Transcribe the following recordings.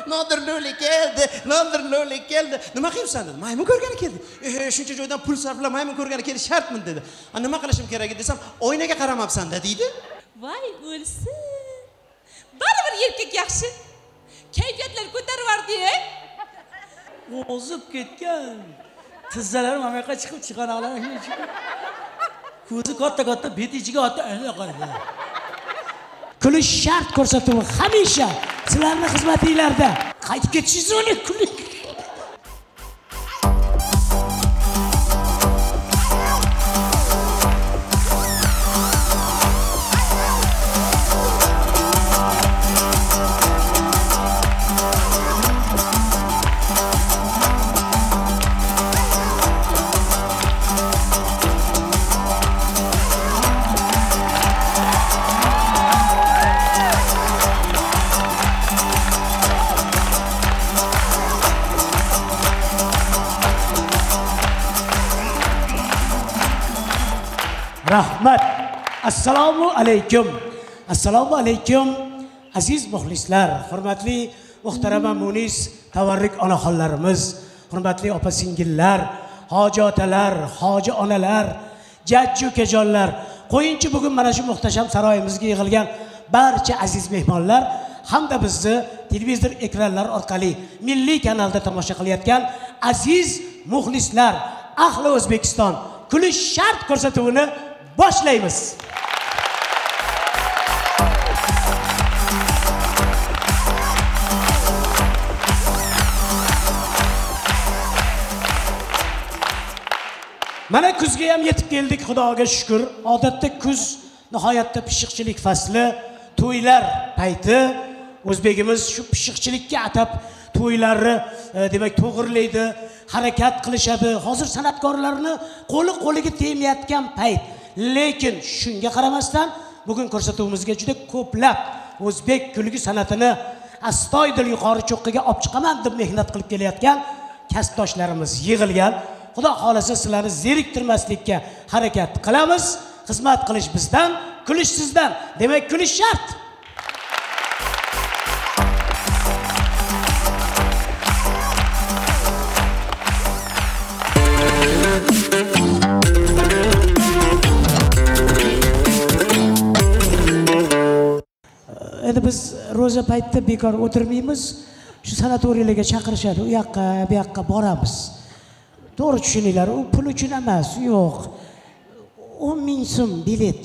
Nodir Lo'li keldi. Nodir Lo'li keldi. Nima qilibsan dedi. Maymun ko'rgani keldi. Shuncha joydan pul sarflab maymun ko'rgani kelish shartmi dedi. Nima qilishim kerak desam, oynaga qaramabsan-da deydi. Voy, o'lsin. Baribir erkak yaxshi. Kayfiyatlar ko'tarib-yordi-ya. O'zib ketgan. Tizzalarim amayoqqa chiqib chiqanoqlar. Ko'zi katta-katta bet ichiga otdi. Kulish shart ko'rsatuvi hamisha sizlarning xizmatinglarda. Qaytib ketishingiz o'yla kuling. Rahmat. Assalomu alaykum. Assalomu alaykum. Aziz muxlislar, hurmatli muhtarama munis tavarruk onaxonlarimiz, hurmatli opa-singillar, hoji otalar, hoji onalar, jajji ukajonlar, qo'yinchi bugun mana shu muhtasham saroyimizga yig'ilgan barcha aziz mehmonlar hamda bizni televizor ekranlari orqali milliy kanalda tomosha qilayotgan aziz muxlislar, ahli O'zbekiston kulish shart ko'rsatuvini boshlaymiz. Mana kuzga ham yetib keldik, Xudoga shukr. Odatda kuz nihoyatda pishiqchilik fasli, to'ylar payti. O'zbegimiz shu pishiqchilikka atab to'ylarni demak to'g'irlaydi, harakat qilishadi. Hozir san'atkorlarni qo'liga tegmayotgan payt. Lekin shunga qaramasdan bugun ko'rsatuvimizga juda ko'plab o'zbek kulgi san'atini astoydil yuqori cho'qqiga olib chiqaman deb mehnat qilib kelayotgan kasbdoshlarimiz yig'ilgan. Xudo xolasa sizlarni zeriktirmaslikka harakat qilamiz. Xizmat qilish bizdan, kulish sizdan. Demak, kulish shart. Endi biz ro'za paytida bekor o'tirmaymiz. Shu sanatoriylarga chaqirishadi, u yoqqa, bu yoqqa boramiz. To'g'ri tushuninglar, u pul uchun emas, yo'q. 10 ming so'm bilet.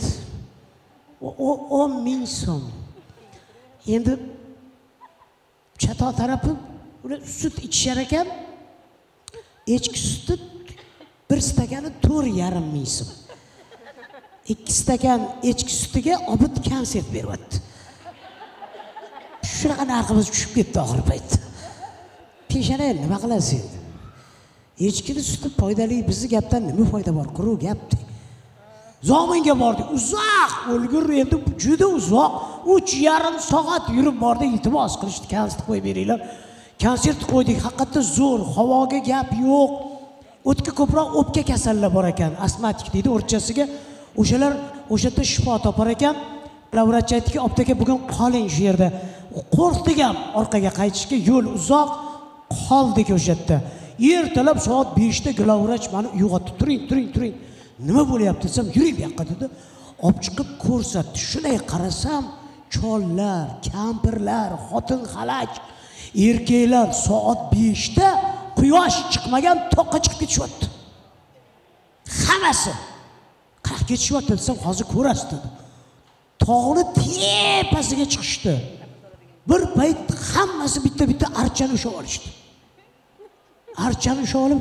10 ming so'm. Endi chatoq tarafi ular sut ichishar ekan. Echki suti bir stakani 4,5 ming so'm. 2 stakan echki sutiga obid konsert beryapti. Shunaqa narximiz tushib ketdi oxir paytda. Peshana nima qilasiz endi? Echkini suti foydali, bizni gapdan nima foyda bor? Quruq gapdi. Zominga bordik, uzoq, o'lgur endi juda uzoq, 3,5 soat yurib bordik, iltimos qilishdi, konsert qo'yib beringlar. Konsert qo'ydik, haqiqatda zo'r, havoga gap yo'q. O'tga ko'proq o'pka kasallar bor ekan, astmatik deydi o'rchasiga. O'shalar o'sha yerda shifo topar ekan. Lavrach aytdiki, "Optaka bugun qoling shu yerda." Qo'rqdik ham orqaga qaytishga, yo'l uzoq, qoldik o'sha yerda. Ertalab soat 5 da Glavvrach meni uyg'otdi. Turing. Nima bo'lyapti desam, "Yuring bu yoqqa" dedi. Olib chiqib ko'rsatdi. Shunday qarasam, chollar, kampirlar, xotin xalaj, erkaklar soat 5 da quyosh chiqmagan toqqa chiqib ketishyapti. Hammasi. Qaq ketishyapti desam, "Hozir ko'rasiz" dedi. Tog'ni tepasiga chiqishdi. Bir payt hammasi bitta archani ushlab olishdi. Archani ushlab olib,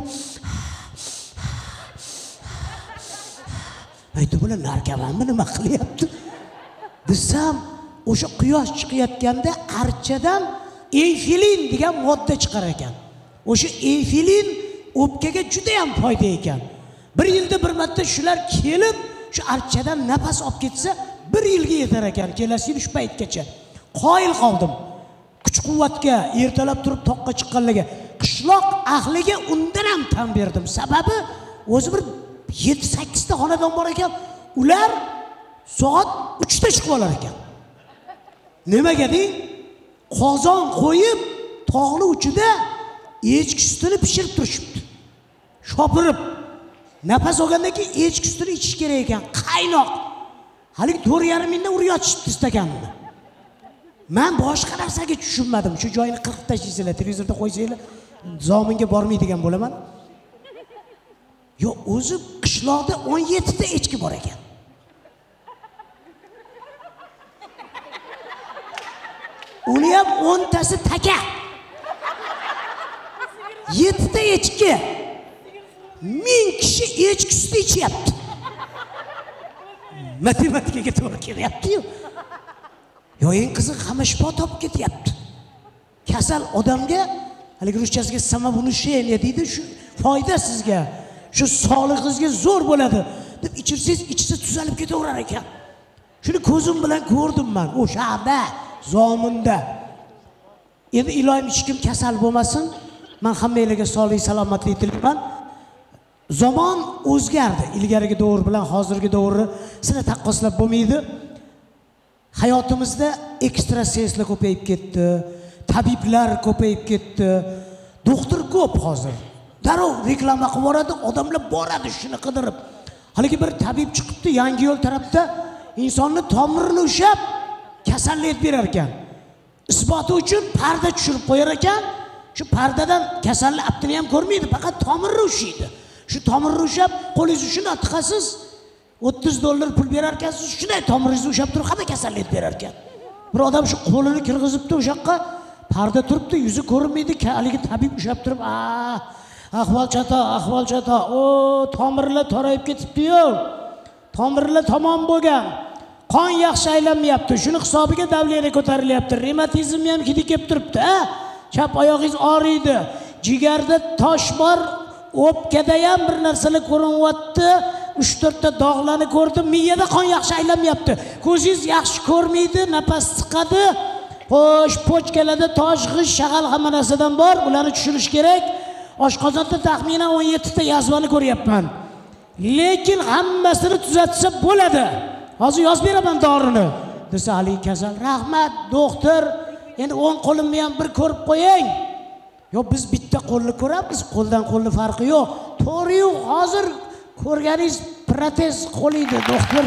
aytdi, "Bular narkomanmi, nima qilyapti?" Desam, o'sha quyosh chiqayotganda archadan efilin degan modda chiqar ekan. O'sha efilin o'pkaga juda ham foyda ekan. Bir yilda bir marta shular kelib, shu archadan nafas olib ketsa, 1 yilga yetar ekan, kelasi yil shu paytgacha. Qoyil qoldim. Kuch-quvvatga, ertalab turib toqqa chiqqanlarga, qishloq ahliga undan ham tan berdim. Sababi o'zi bir 7-8 ta xonadon bor ekan. Ular soat 3 da chiqib olar ekan. Nimaga deng? Qozon qo'yib, tog'ni uchida echki sutini pishirib turishibdi. Shopirib. Nafas olgandan keyin echki sutini ichish kerak ekan, qaynoq. Hali 4,5 mingdan urib yotishibdi stakanni. Men boshqa narsaga tushunmadim. Shu joyini qirqib tashlaysizlar, televizorda qo'ysanglar, zominga bormaydigan bo'laman. Yo, o'zi qishloqda 17 ta echki bor ekan. Uni ham 10 tasi taka. 7 ta echki. 1000 kishi echki suti ichyapti. Matematikaga to'g'ri kelyapti-yu. Yo, eng qiziq hamma shifo topib ketyapti. Kasal odamga, haligi ruschasiga samovunushение deydi, shu foyda sizga, shu sog'lig'ingizga zo'r bo'ladi deb ichirsangiz, ichsa tuzalib ketaverar ekan. Shuni ko'zim bilan ko'rdim men o'shada, Zominda. Endi iloyim hech kim kasal bo'lmasin. Men hammangizga sog'lik, salomatlik tilayman. Zamon o'zgardi. Ilgarigi davr bilan hozirgi davrni sira taqqoslab bo'lmaydi. Hayotimizda ekstrasenslar ko'payib ketdi, tabiblar ko'payib ketdi. Doktor ko'p hozir. Darrov reklama qilib boradi, odamlar boradi shuni qidirib. Haligi bir tabib chiqibdi Yangi yo'l tarafda, insonni tomirini ushab kasallik berar ekan. Isboti uchun parda tushirib qo'yar ekan. Shu pardadan kasallik aptini ham ko'rmaydi, faqat tomirni ushlaydi. Shu tomirni ushab, qo'lingizni shuna tiqasiz, $30 pul berar ekansiz, shunday tomiringizni ushab turib hamma kasallik berar ekan. Bir odam shu qo'lini kirgizibdi o'sha yoqqa, parda turibdi, yuzi ko'rinmaydi, haligi tabib ushab turib, ahvol chata, o tomirlar torayib ketibdi-yu. Tomirlar tamom bo'lgan. Qon yaxshi aylanmayapti. Shuni hisobiga davliyada ko'tarilyapti. Revmatizm ham hidi kelib turibdi, Chap oyog'ingiz og'riydi. Jigarda tosh bor, o'pkada ham bir narsalar ko'rinyapti. 3-4 ta dog'larni ko'rdim. Miyada qon yaxshi aylanmayapti. Ko'zingiz yaxshi ko'rmaydi, nafas siqadi. Xo'sh, pochkalarda tosh, g'ish, shag'al hamma narsadan bor. Ularni tushirish kerak. Oshqozonda taxminan 17 ta yazvani ko'ryapman. Lekin hammasini tuzatsa bo'ladi. Hozir yozib beraman dorini. Desa Ali kasal, rahmat doktor. Endi 10 qo'limni ham bir ko'rib qo'ying. Yo, biz bitta qo'lni ko'ramiz, qo'ldan qo'lni farqi yo'q. To'g'ri-yu, hozir ko'rganingiz protez qo'liydi doktor.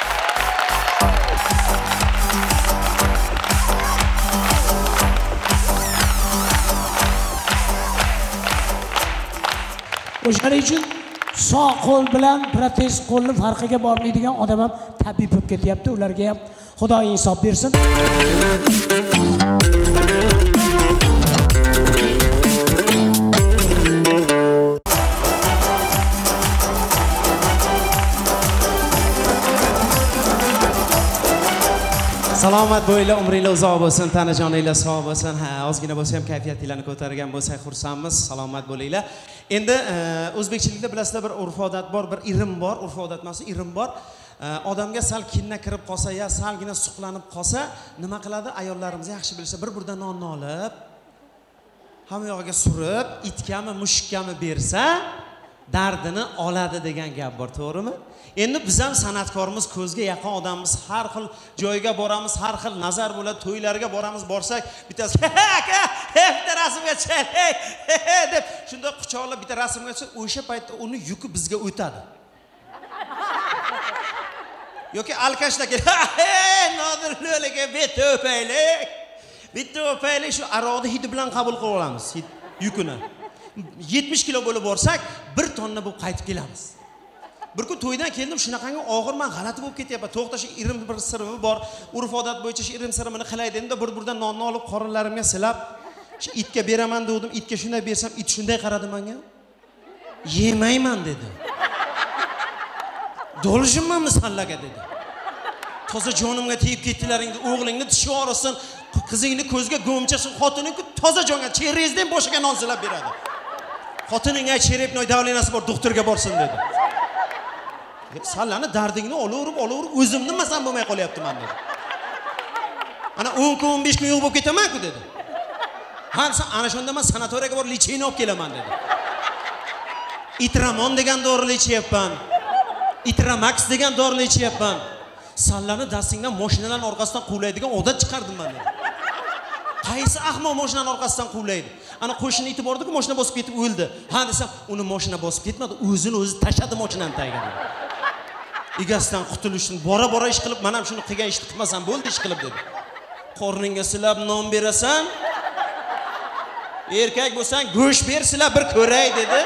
O'shaning uchun sog' qo'l bilan protez qo'lni farqiga bormaydigan odam ham tabib bo'lib ketyapti. Ularga ham Xudo insof bersin. Salomat bo'linglar, umringlar uzoq bo'lsin, tanajoninglar sog' bo'lsin. Ozgina bo'lsa ham kayfiyatinglarni ko'targan bo'lsak xursandmiz. Salomat bo'linglar. Endi o'zbekchilikda bilasizlar, bir urf-odat bor, bir irim bor, urf-odat emas, irim bor. Odamga sal kinna kirib qolsa, ya salgina suqlanib qolsa, nima qiladi? Ayollarimiz yaxshi bilsa, bir-birdan nonni olib, hamma yog'iga surib, itkami, mushikkami bersa, dardini oladi degan gap bor, to'g'rimi? Endi biz ham san'atkorimiz, ko'zga yaqin odammiz, har xil joyga boramiz, har xil nazar bo'ladi, to'ylarga boramiz, borsak, bittasi bitta rasmga tushing deb shunda quchoqlab bitta rasmga tushib, o'sha paytda uni yuki bizga o'tadi. Yoki alkashlar kelib, Nodir lo'liga bitta o'paylik, shu aroqni hidi bilan qabul qilib olamiz yukini. 70 kilo bo'lib borsak, 1 tonna bo'lib qaytib kelamiz. Bir kun to'ydan keldim, shunaqangi og'ir, men g'alati bo'lib ketyapman. To'xta, shu irim bir sirimi bor. Urf-odat bo'yicha shu irim sirimini qilay dedim-da, bir-birdan nonni olib qorinlarimga silab, shu itga beraman dedim. Itga shunday bersam, it shunday qaradi menga. Yemayman dedi. Do'lishimmanmi sallaga dedi. Toza jonimga tegib ketdilaringni, o'g'lingni tishi og'risin, qizingni ko'zga go'mchasin, xotining toza jonga cherezdan boshiga non silab beradi. Xotining ay cherepnoy davlenasi bor, doktorga borsin dedi. Sallani dardingni olaverib, o'zimni masam bo'lmay qolyapti men dedi. Ana 10 kun, 15 kun yo'q bo'lib ketaman-ku dedi. Ana shunda men sanatoriyaga borib lecheyni olib kelaman dedi. Itramon degan dorini ichyapman. Itramax degan dorini ichyapman. Sallani dastingdan mashinalarning orqasidan quvlaydigan odat chiqardim men dedi. Qaysi ahmoq mashinani orqasidan quvlaydi? Ana qo'shni iti bordi-ku, mashina bosib ketib o'ldi. Ha desam, uni mashina bosib ketmadi, o'zini o'zi tashladi mashinani tagiga. Egasidan qutulish uchun bora ish qilib, men ham shuni qilgan ishni qilmasam bo'ldi, ish qilib dedi. Qorningga silab non berasan, erkak bo'lsang go'sht ber, silab bir ko'ray dedi.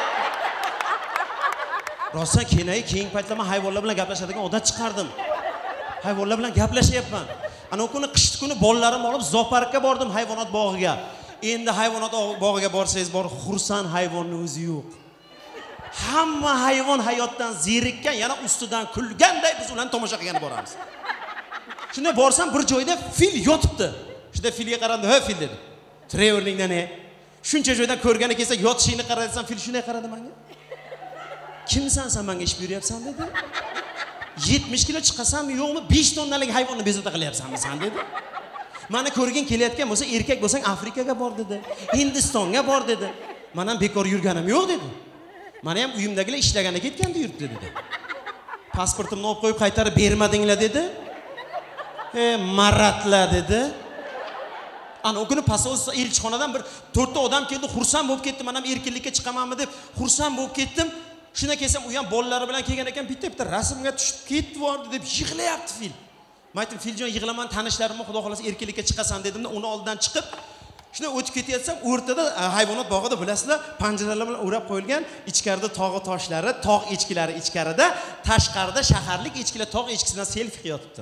Rostdan keyin paytlar men hayvonlar bilan gaplashadigan odat chiqardim. Hayvonlar bilan gaplashyapman. Ana o kuni qishki kuni bolalarim olib zooparkka bordim, hayvonot bog'iga. Endi hayvonot bog'iga borsangiz bor, xursand hayvonning o'zi yo'q. Hamma hayvon hayotdan zerikkan, yana ustidan kulganday biz ularni tomosha qilgani boramiz. Shunda borsam bir joyda fil yotibdi. Shunda filga qaradim, "Ha fil" dedi. "Trevorningdan ne? Shuncha joydan ko'rgani kelsa yotishingni qara" desam, fil shunday qaradi menga. "Kimsan sen menga ish beryapsan" dedi. 70 kilo chiqasanmi yo'qmi? 5 tonnalik hayvonni bezovta qilyapsanmi sen dedi. Meni ko'rgin kelayotgan bo'lsa, erkak bo'lsang Afrikaga bor dedi. Hindistonga bor dedi. Men ham bekor yurganim yo'q dedi. Meni ham uyimdagilar ishlaganda ketganda yuribdi dedi. Pasportimni olib qo'yib qaytarib bermadinglar dedi. Maratlar dedi. Ana o kuni posolstvo elchixonadan bir 4 ta odam keldi, xursand bo'lib ketdi. Men ham erkinlikka chiqamanmi deb xursand bo'lib ketdim. Shuna kelsam, u ham bolalari bilan kelgan ekan, bitta rasmga tushib ketvordi deb yig'layapti fil. Men aytdim, "Filjon, yig'laman, tanishlarimni xudo xolasa erkinlikka chiqasan" dedimda, uni oldidan chiqib, shuna o'tib ketayotsam, o'rtada hayvonot bog'ida bilasizlar, panjaralar bilan o'rab qo'yilgan, ichkarida tog'i toshlari, tog' echkilari ichkarida, tashqarida shaharlik echkilar tog' echkisidan selfi qilib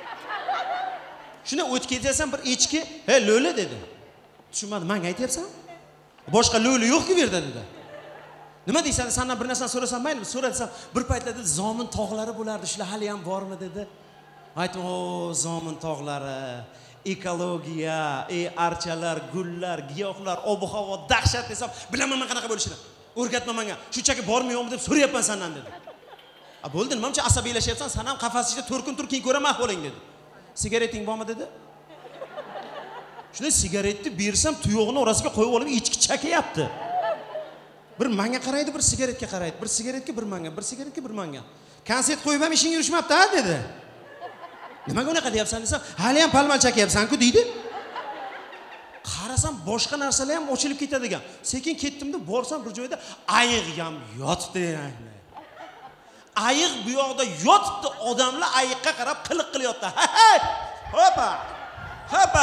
Shuna o'tib ketayotsam, bir echki, "He, lo'li" dedi. Tushunmadim, menga aytyapsan? Boshqa lo'li yo'q-ku bu yerda dedi. Nima deysan? Sendan bir narsani so'rasam maylimi? So'rasam, bir paytlarda zomin tog'lari bo'lardi, shular hali ham bormi dedi. Aytdim, "O, zomin tog'lari, ekologiya, archalar, gullar, giyohlar, ob-havo dahshat" desam, "Bilaman men qanaqa bo'lishini. O'rgatma menga. Shunchaki bormi yo'qmi deb so'rayapman sendan" dedi. "Bo'ldi, nimacha asabiylashyapsan? Sen ham qafas ichida 4 kun tur, keyin ko'raman ahvoling" dedi. "Sigareting bormi?" dedi. Shunda sigaretni bersam, tuyog'ini orasiga qo'yib olib ichki chakayapti. Bir menga qaraydi, bir sigaretga qaraydi. Bir sigaretga bir menga, bir sigaretga bir menga. "Konsert qo'yib ham ishing yurishmabdi-ha" dedi. "Nimaga unaqa deyapsan" desam, "Hali ham palmal chakayapsan-ku" deydi. Qarasam boshqa narsalar ham ochilib ketadigan. Sekin ketdim-da, borsam bir joyda ayiq ham yotibdi. Ayiq bu yoqda yotibdi, odamlar ayiqqa qarab qiliq qilyapti. Hopa! Hopa!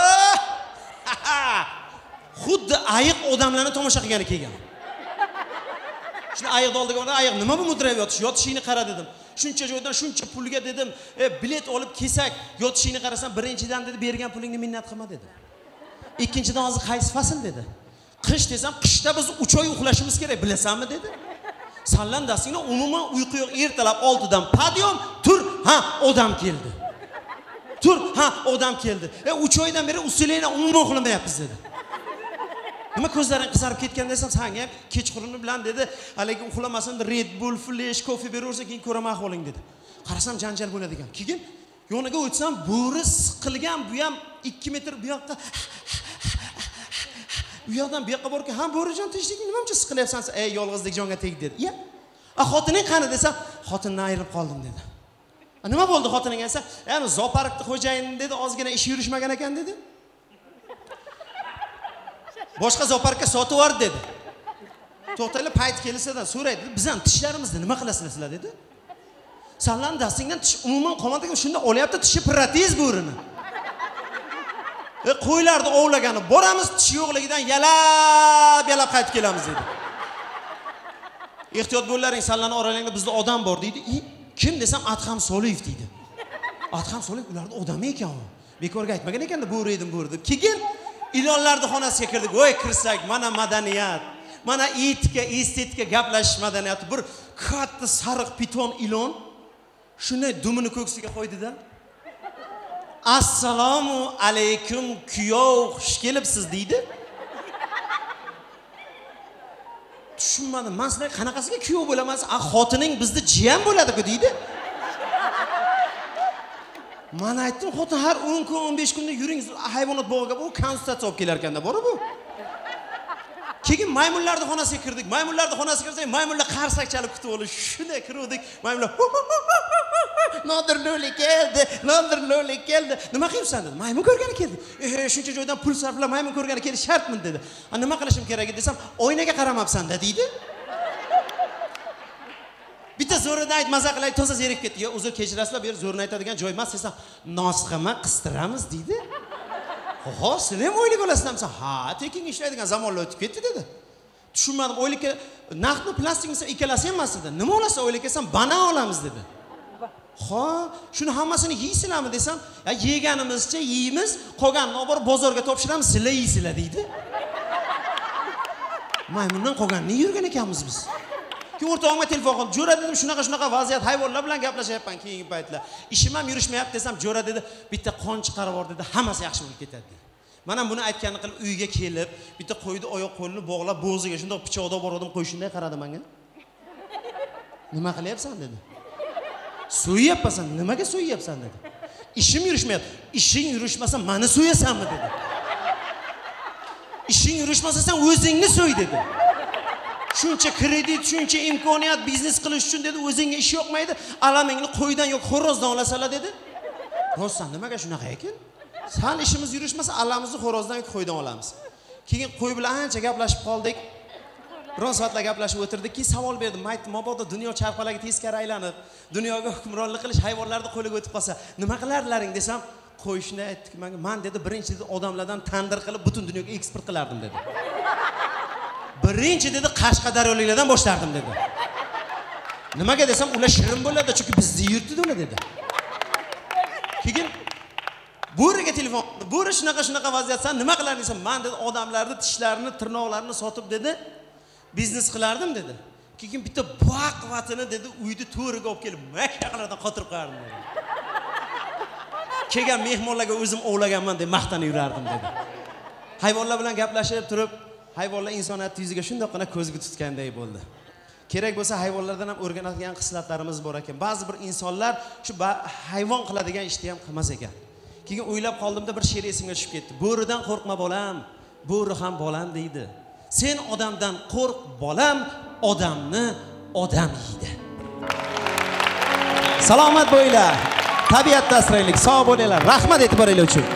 Xuddi ayiq odamlarni tomosha qilgani kelgan. Shuni ayiqni oldiga bordim, "Ayiq, nima bu mudrayib yotish? Yotishingni qara" dedim. "Shuncha joydan shuncha pulga" dedim, "bilet olib kelsak, yotishingni qarasam, birinchidan" dedi, "bergan pulingni minnat qilma" dedi. "Ikkinchidan hozir qaysi fasl" dedi. "Qish" desam, "Qishda biz 3 oy uxlashimiz kerak, bilasanmi" dedi. "Sanlan dasingni umuman uyqu yo'q, ertalab 6 dan padyom, tur, ha, odam keldi. Tur, ha, odam keldi. 3 oydan beri usulingni umuman uxlamayapmiz" dedi. "Nima ko'zlaring qizarib ketgan" desam, "Senga ham kechqurunni bilan" dedi, "haligi uxlamasin, Red Bull, Flash, kofe beraversa, keyin ko'raman ahvoling" dedi. Qarasam janjal bo'ladigan. Keyin yoniga o'tsam, bo'ri siqilgan, bu ham 2 metr bu yoqqa. Bu yoqdan bu yoqqa borgan, "Ha, bo'rijon, tinchlikmi? Nimacha siqilyapsan? Ey, yolg'izlik jonga tegdi" dedi. "Ya, xotining qani" desam, "Xotindan ayirib qoldim" dedi. "Nima bo'ldi xotiningga" desa, "Ya'ni zooparkni xo'jayini" dedi, "ozgina ish yurishmagan ekan" dedi. "Boshqa zooparkka sotib yubordi" dedi. "To'xtanglar, payt kelsadan so'raydi. Biz ham tishlarimizni nima qilasizlar sizlar" dedi. "Sanlan dastingdan tish umuman qolmadi, shunda olyapti tishi protez bo'rini. Qo'ylarni ovlagani boramiz, tish yo'qligidan yalab qaytib kelamiz" dedi. "Ehtiyot bo'llaring, sanlarning oralangda bizda odam bor" deydi. "Kim" desam, "Adham Soliyev" deydi. Adham Soliyev ularning odami ekan u. Bekorga aytmagan ekanda, "Bo'ri edim, bo'ri" deb. Keyin ilonlarning xonasiga kirdik. Voy, kirsak, mana madaniyat, mana etika, estetika gaplashish madaniyati. Bir katta sariq piton ilon shunday dumini ko'ksiga qo'ydi-da. "Assalomu alaykum kuyov, xush kelibsiz" deydi. Tushunmadim. Men sizlar qanaqasiga kuyov bo'laman? Xotining bizda jiyan bo'ladi-ku" deydi. Men aytdim, "Xotin har 10 kun, 15 kunda yuring hayvonot bog'iga, bu konsultatsiya olib kelar ekanda, bor bu." Keyin maymunlarning xonasiga kirdik. Maymunlarning xonasiga kirsak, maymunlar qarsak chalib kutib olib, shunday kirdik. Maymunlar Nodir Lo'li keldi, Nodir Lo'li keldi. Nima qilibsan dedi. Maymun ko'rgani keldi. Shuncha joydan pul sarflab maymun ko'rgani kelish shartmi dedi. Nima qilishim kerak desam, oynaga qaramabsan-da deydi. Bitta zo'rida ayt, maza qilay, toza zerikib ketdi. Yo, uzr kechirasizlar, bu yer zo'rni aytadigan joy emas desam, nosqama qistiramiz deydi. Ho, sen ham o'ylik bo'lasizmi? Ha, tekin ishlaydigan zamonlar o'tib ketdi dedi. Tushunmadim, o'ylikka naqdni plastikni ikkalasi ham emas dedi. Nima olasiz o'ylikka desam, banan olamiz dedi. Ha, shuni hammasini yeysizlarmi desam, ya yeganimizcha yeymiz, qolganini olib borib bozorga topshiramiz, sizlar yeysizlar deydi. Maymundan qolganini yurgan ekanmiz biz. Ki o'rtog'imga telefon qilib, "Jo'ra" dedim, shunaqa vaziyat, hayvonlar bilan gaplashyapman keyingi paytlar. Ishim ham yurishmayapti desam, "Jo'ra" dedi, "Bitta qon chiqarib yubor" dedi, "Hammasi yaxshi bo'lib ketadi" dedi. Mana buni aytganini qilib uyga kelib, bitta qo'yni oyoq qo'lini bog'lab, bo'g'ziga shunday pichoqda bordim, qo'y shunday qaradi menga. "Nima qilyapsan?" dedi. "So'yyapsan, nimaga so'yyapsan?" dedi. "Ishim yurishmayapti." "Ishing yurishmasa, meni so'yasanmi?" dedi. "Ishing yurishmasa, sen o'zingni so'y" dedi. Shuncha kredit, shuncha imkoniyat biznes qilish uchun dedi, o'zingga ish yo'qmaydi, alamingni qo'ydan yo'q xo'rozdan olasalar dedi. "Rostdan nimaga shunaqa ekan? Sal ishimiz yurishmasa, alamizni xo'rozdan yo'q qo'ydan olamiz." Keyin qo'y bilan ancha gaplashib qoldik. Biron soatlar gaplashib o'tirdik, keyin savol berdim. Aytdim, "Mabodo dunyo charxpalagi teskari aylanib, dunyoga hukmronlik qilish hayvonlarning qo'liga o'tib qolsa, nima qilarlaring?" desam, "Qo'y shunday aytdiki, men dedi, birinchi dedi, odamlardan tandir qilib butun dunyoga eksport qilardim" dedi. "Birinchi dedi, Qashqadaryoliklardan boshlardim" dedi. Nimaga desam, ular shirin bo'ladi, chunki bizni yurtida ular dedi. Keyin Bo'riga telefon qildi. "Bo'ri shunaqa vaziyat, sen nima qilarding?" desam, "Men dedi, odamlarning tishlarini, tirnoqlarini sotib dedi, biznes qilardim" dedi. Keyin bitta baqvatini dedi, uyni to'riga olib kelib, makaqlardan qotirib qo'yardim dedi. "Kelgan mehmonlarga o'zim ovlaganman" deb maqtanib yurardim dedi. Hayvonlar bilan gaplashib turib, hayvonlar insoniyat yuziga shundoqqina ko'zga tutganday bo'ldi. Kerak bo'lsa hayvonlardan ham o'rganadigan xislatlarimiz bor ekan. Ba'zi bir insonlar shu hayvon qiladigan ishni ham qilmas ekan. Keyin o'ylab qoldimda bir she'r esimga tushib ketdi. "Bo'ridan qo'rqma bolam, bo'ri ham bolam deydi. Sen odamdan qo'rq bolam, odamni odam yeydi." Salomat bo'linglar. Tabiatda asraylik, sog' bo'linglar. Rahmat e'tiboringlar uchun.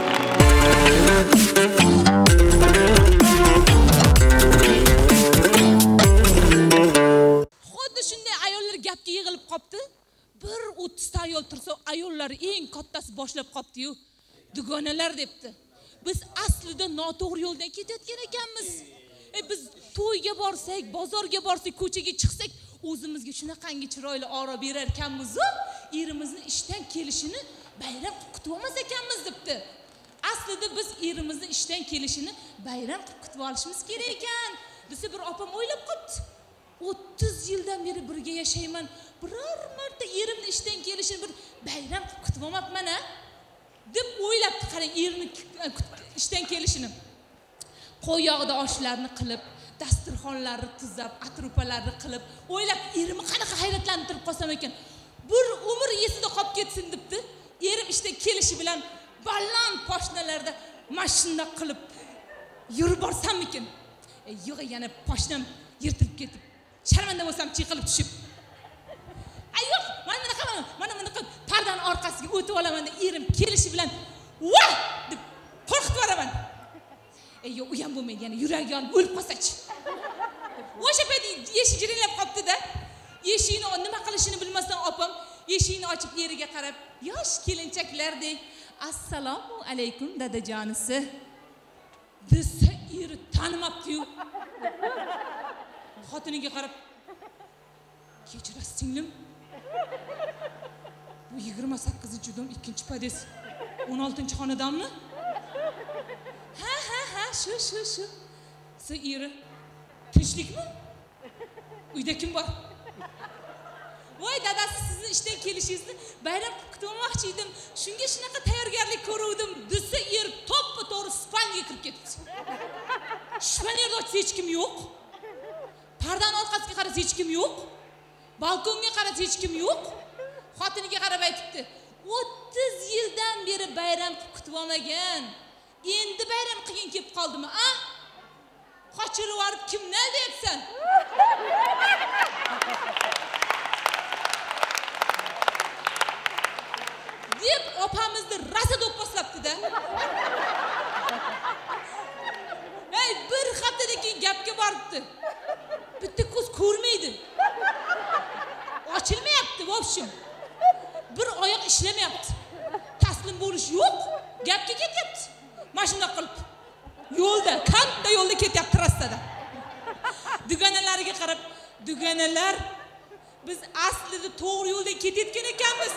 Xuddi shunday ayollar gapga yig'ilib qopti. Bir 30 ta ayol tursa, ayollar eng kattasi boshlab qopdi-yu. Dugonalar debdi. Biz aslida noto'g'ri yo'ldan ketayotgan ekanmiz. Biz to'yga borsak, bozorga borsak, ko'chaga chiqsak, o'zimizga shunaqangi chiroyli oro berar ekanmiz-ku, erimizni ishdan kelishini bayram qilib kutib olmas ekanmiz debdi. Aslida biz erimizni ishdan kelishini bayram qilib kutib olishimiz kerak ekan. Desa bir opam o'ylab qopti. 30 yildan beri birga yashayman. Biror marta erimni ishdan kelishini bir bayram qilib kutib olmabman-a? deb o'ylabdi. Qarang, erini ishdan kelishini. Qo'y yog'ida oshlarni qilib, dasturxonlarni tuzab, atrupalarni qilib, o'ylab, erimni qanaqa hayratlantirib qolsam ekan. Bir umr esida qolib ketsin debdi. Erim ishdan kelishi bilan baland poshnalarda mashina qilib yurib borsam ekan. Yo'q, yana poshnam yirtilib ketib, sharmanda bo'lsam chiqilib tushib. Yo'q, mana bunaqa pardani orqasiga o'tib olaman deb erim kelishi bilan "Voy!" deb qo'rqitib yuboraman. Yo'q, u ham bo'lmaydi, yana yuragi olib o'lib qolsachi. O'sha payt eshik jiringlab qopti-da. Eshikni nima qilishini bilmasdan opam eshikni ochib eriga qarab, yosh kelinchaklardek "Assalomu alaykum dadajonisi" desa, eri tanimabdi-yu. Xotiniga qarab, "Kechirasiz singlim. Bu 28-dom 2-pades 16-xonadonmi?" Ha, shu. Siz eri tinchlikmi? Uyda kim bor? Voy, dadasi sizni ishdan kelishingizni bayram kutib olmoqchi edim. Shunga shunaqa tayyorgarlik ko'ruvdim. Desa, eri to'ppa-to'g'ri spalniga kirib ketdi. Spalniyada ochsa hech kim yo'q. Pardani orqasiga qarasa hech kim yo'q. Balkonga qarasa hech kim yo'q. Xotiniga qarab aytibdi: 30 yildan beri bayram kutib olmagan. Endi bayram qilgin kelib qoldimi, a? Qochirib yuborib kimni deyapsan? deb opamizni rasa do'pposlabdi-da. Ey, bir haftadan keyin gapga boribdi. Bitta ko'z ko'rmaydi. Ochilmayapti, v общем. Bir oyoq ishlamayapti. Taslim bo'lish yo'q, gapga ketyapti. Mashina qilib. Yo'lda, katta yo'lda ketyapti rastada. Dugonalariga qarab, dugonalar, biz aslida to'g'ri yo'lda ketayotgan ekanmiz.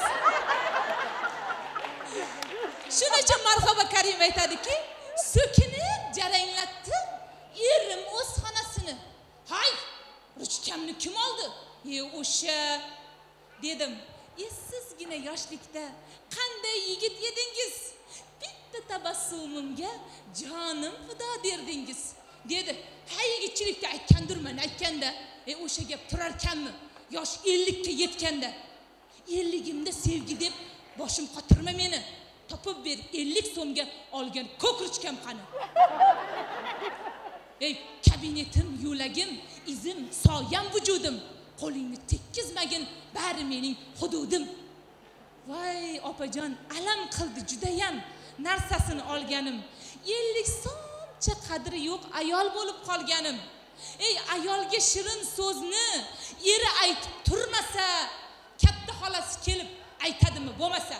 Shuning uchun Marhaba Karim aytadiki, so'kinib jaranglatdi erim o'z xonasini. Hay, ruchkamni kim oldi? O'sha dedim. Sizgina yoshlikda qanday yigit edingiz? Bitta tabassumimga jonim fido derdingiz, dedi. Ha, yigitchilikda aytgandirman, aytganda, o'sha gap turar ekanmi? Yosh 50 ga yetganda, 50gimda sevgi deb boshim qotirma meni. Topib ber 50 so'mga olgan ko'krichkam qani. Ey, kabinetim, yo'lagim, izim, soyam vujudim. Qo'lingni tekkizmagin, bari mening hududim. Voy, opajon, alam qildi judayam narsasini olganim. 50 so'mcha qadri yo'q ayol bo'lib qolganim. Ey, ayolga shirin so'zni eri aytib turmasa, katta xolasi kelib aytadimi, bo'lmasa?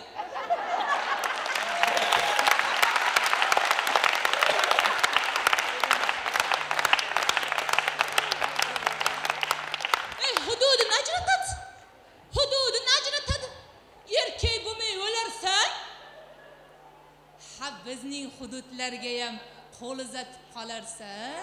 Ey, hududini ajratadi. Hududini ajratadi. Erkak bo'lmay o'larsan, ha, bizning hududlarga ham qo'l uzatib qolarsan.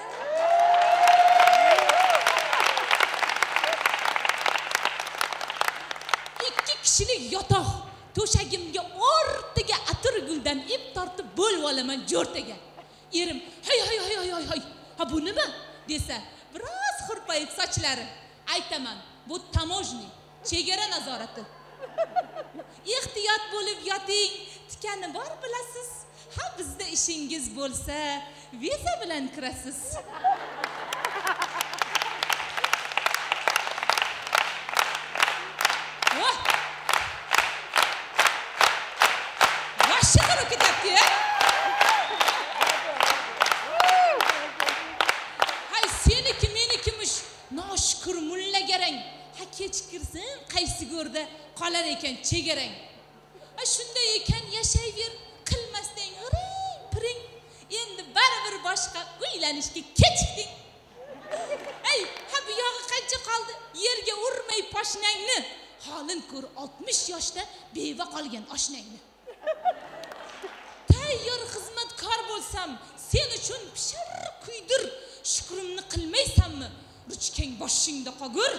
Kishilik yotoq to'shagimga o'rtaga atir guldan ip tortib bo'lib olaman jo'rtaga. Erim, hay hay hay hay hay. Ha, bu nima desa, biroz xurpayib sochlari. Aytaman, bu tamojniy, chegara nazorati. Ehtiyot bo'lib yoting, tikani bor bilasiz. Ha, bizda ishingiz bo'lsa, viza bilan kirasiz. Kechkirsin, qaysi go'rda qolar ekan chegarang. Shunday ekan yashayver, qilmasdan ring piring. Endi baribir boshqa uylanishga kechikding. Ey, ha, bu yog'i qancha qoldi? Yerga urmay poshnangni. Holin ko'r 60 yoshda beva qolgan oshnangni. Tayyor xizmatkor bo'lsam, sen uchun pishir kuydir, shukrimni qilmaysanmi? Ruchkang boshingda qolgur.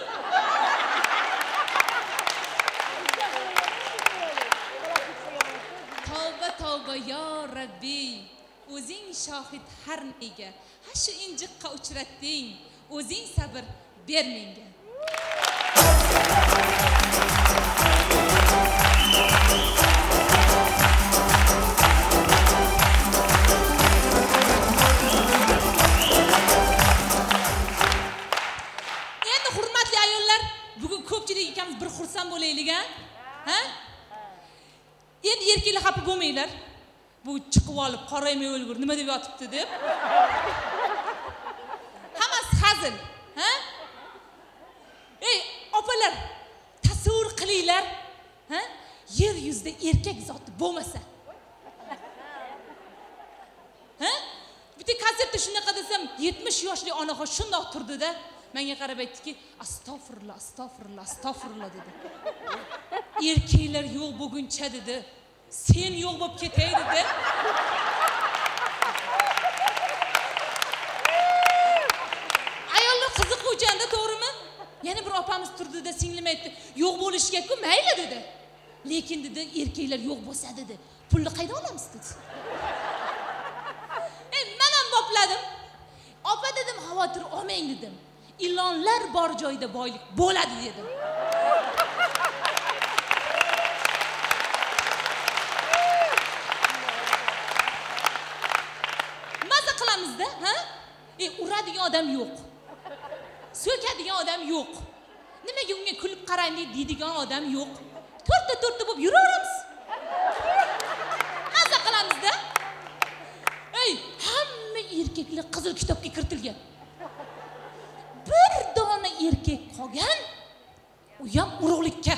Tavba tavba yo Rabbi, o'zing shohid har nega. Ha, shu injiqqa uchratding, o'zing sabr ber menga. Bir xursand bo'laylik, ha? Endi erkaklar xafa bo'lmanglar. Bu chiqib olib qoraymay o'lgur, nima deb yotibdi deb. Hammasi hazil, ha? Ey, opalar, tasavvur qilinglar, ha? Yer yuzida erkak zoti bo'lmasa. Ha? Bitta konsertda shunaqa desam, 70 yoshli onaxon shundoq turdi-da. Menga qarab aytdiki, astag'firullah, astag'firullah, astag'firullah dedi. Erkaklar yo'q bo'lguncha dedi. Sen yo'q bo'lib ketay dedi. Ayollar qiziquvchanda, to'g'rimi? Yana bir opamiz turdi-da, singlim aytdi, yo'q bo'lishga-ku mayli dedi. Lekin dedi, erkaklar yo'q bo'lsa dedi, pulni qaydan olamiz dedi. Men ham bopladim. Opa dedim, xavotir olmang dedim. İlonlar bor joyda boylik bo'ladi dedim. Maza qilamizda, ha? Uradigan odam yo'q. So'kadigan odam yo'q. Nimaga unga kulib qaraylik deydigan odam yo'q. To'rtta bo'lib yuraveramiz. Maza qilamizda. Ey, hamma erkaklar qizil kitobga kiritilgan. Bir dona erkak qolgan, u ham urug'likka.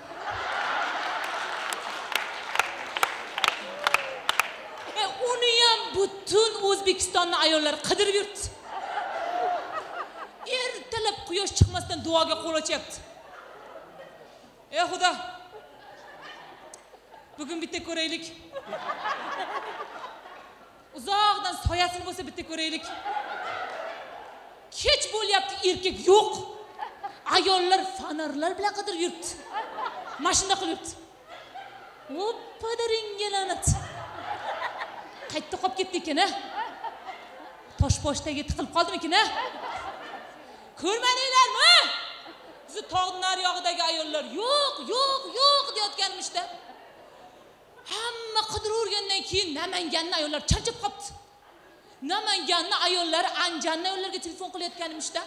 Uni ham butun O'zbekistonning ayollari qidirib yuribdi. Ertalab quyosh chiqmasdan duoga qo'l ochyapti. Ey Xudo, bugun bitta ko'raylik. Uzoqdan soyasini bo'lsa bitta ko'raylik. Kech bo'lyapti, erkak yo'q. Ayollar fonarlar bilan qidirib yuribdi. Mashina qilyapti. Opadaringga la'nat. Qaytda qolib ketdi ekan-a? Toshpochtaga tiqilib qoldimi ekan-a? Ko'rmadinglarmi? Bizi tog'ning nariyog'idagi ayollar yo'q deyotganimizda. Hamma qidirgandan keyin Namanganning ayollari charchab qopti. Namanganning ayollari Anjanning ayollariga telefon qilayotganimizda.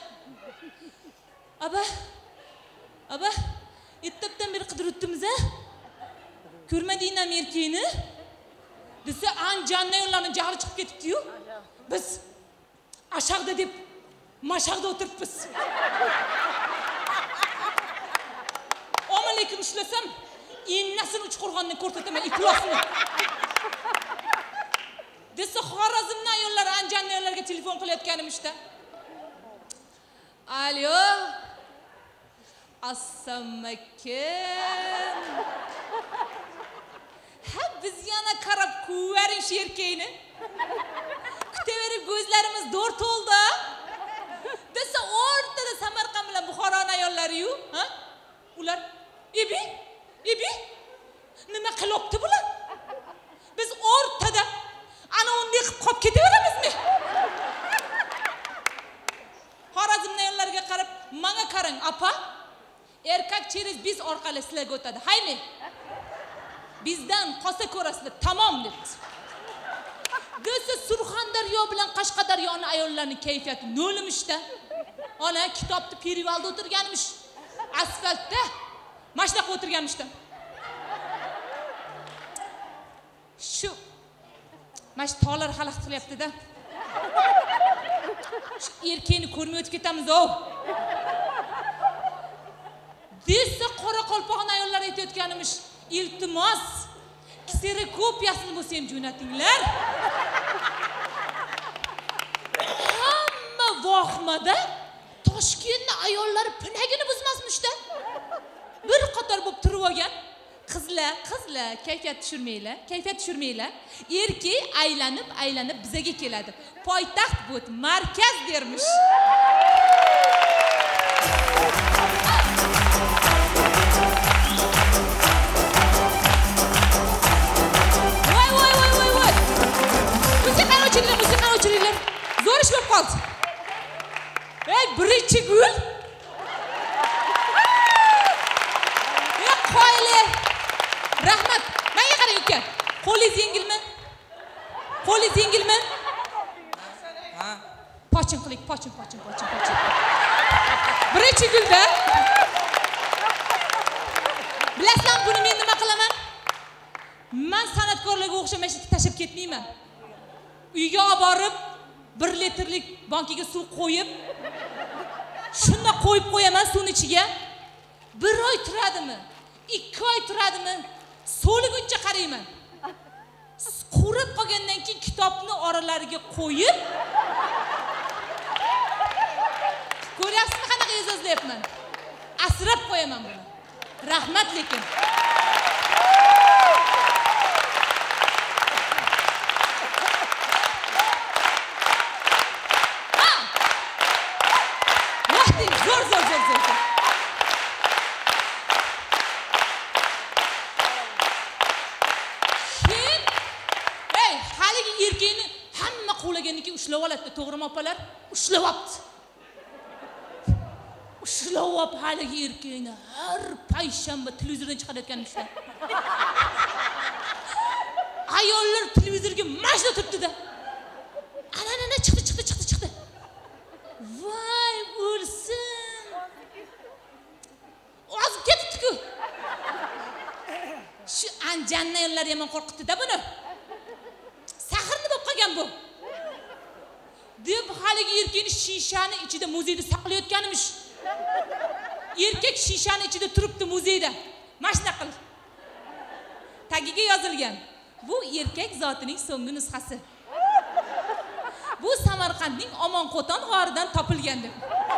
Aba, ertapdan beri qidiribdimiz-a? Ko'rmadinglarmi erkakni? Desa Anjanning ayollarining jahli chiqib ketibdi-yu. Biz ashaqda deb mashaqda o'tiribmiz. Ammo lekin ishlasam, innasini Uchqo'rg'ondan ko'rsataman, iflosini. Desa Xorazmning ayollari Anjanning ayollariga telefon qilayotganimizda. Alo. Assalomualaykum. Ha, biz yana qarab ko'ring shu erkakni. Kutaverib ko'zlarimiz do'r to'ldi. Desa o'rtada Samarqand bilan Buxoroning ayollari-yu, ha? Ular ibi nima qilibdi bular? Biz o'rtada ana unday qilib qolib ketaveramizmi? Xorazmning ayollariga qarab, "Menga qarang, apa. Erkak через biz orqali sizlarga o'tadi. Haymi? Bizdan qolsa ko'rasizlar, tamom" debdi. Desa Surxondaryo bilan Qashqadaryoning ayollarining kayfiyati nolmishda. Ona kitobni perivalda o'tirganmish. Asfaltda mashina qilib o'tirganmishda. Shu mash tog'lar xalaqit qilyapti-da. Shu erkakni ko'rmay o'tib ketamiz-ov. Desa Qoraqalpoqning ayollari aytayotganimiz, iltimos, kserokopiyasini bo'lsa ham jo'natinglar. Hamma vohmada Toshkentning ayollari pinagini buzmasmishda. Bir qator bo'lib turib olgan. Qizlar, kayfiyat tushirmanglar. Erkak aylanib bizaga keladi. Poytaxt bu, markaz dermish. Voy. Musiqani o'chiringlar. Zo'r ish bo'lib qoldi. Ey, birinchi gul. Ya qo'ylar. Rahmat. Menga qarang uka. Qo'lingiz yengilmi? Ha. Pochin qiling, pochin. Birinchi gulda. Bilasizmi, buni men nima qilaman? Men san'atkorlarga o'xshamashni tashib ketmayman. Uyga olib borib 1 litrlik bankaga suv qo'yib, shunda qo'yib qo'yaman suvning ichiga. 1 oy turadimi? 2 oy turadimi? So'liguncha qarayman. Qurib qolgandan keyin kitobni oralariga qo'yib, ko'ryapsizmi qanaqa yozayapman? Asrab qo'yaman buni. Rahmat lekin. Zo'r. Keyin, haligi erkakni hamma qo'laganiki ushlab oladi, to'g'rimi opalar? Ushlayapti. Ushlab haligi erkakni har payshanba televizordan chiqarayotganimizda. Ayollar televizorga mashina turibdi-da. Ana chiqdi. Voy, o'lsin. Ozib ketibdi-ku. Shu janna ayollar yomon qo'rqitdi-da buni. Sahrni bo'lib qolgan bu. Deb haligi erkakni shishani ichida muzeyda saqlayotganimish. Erkak shishani ichida turibdi muzeyda. Mashina qilib. Tagiga yozilgan. Bu erkak zotining so'nggi nusxasi. Bu Samarqandning Omonqo'ton g'oridan topilgan deb.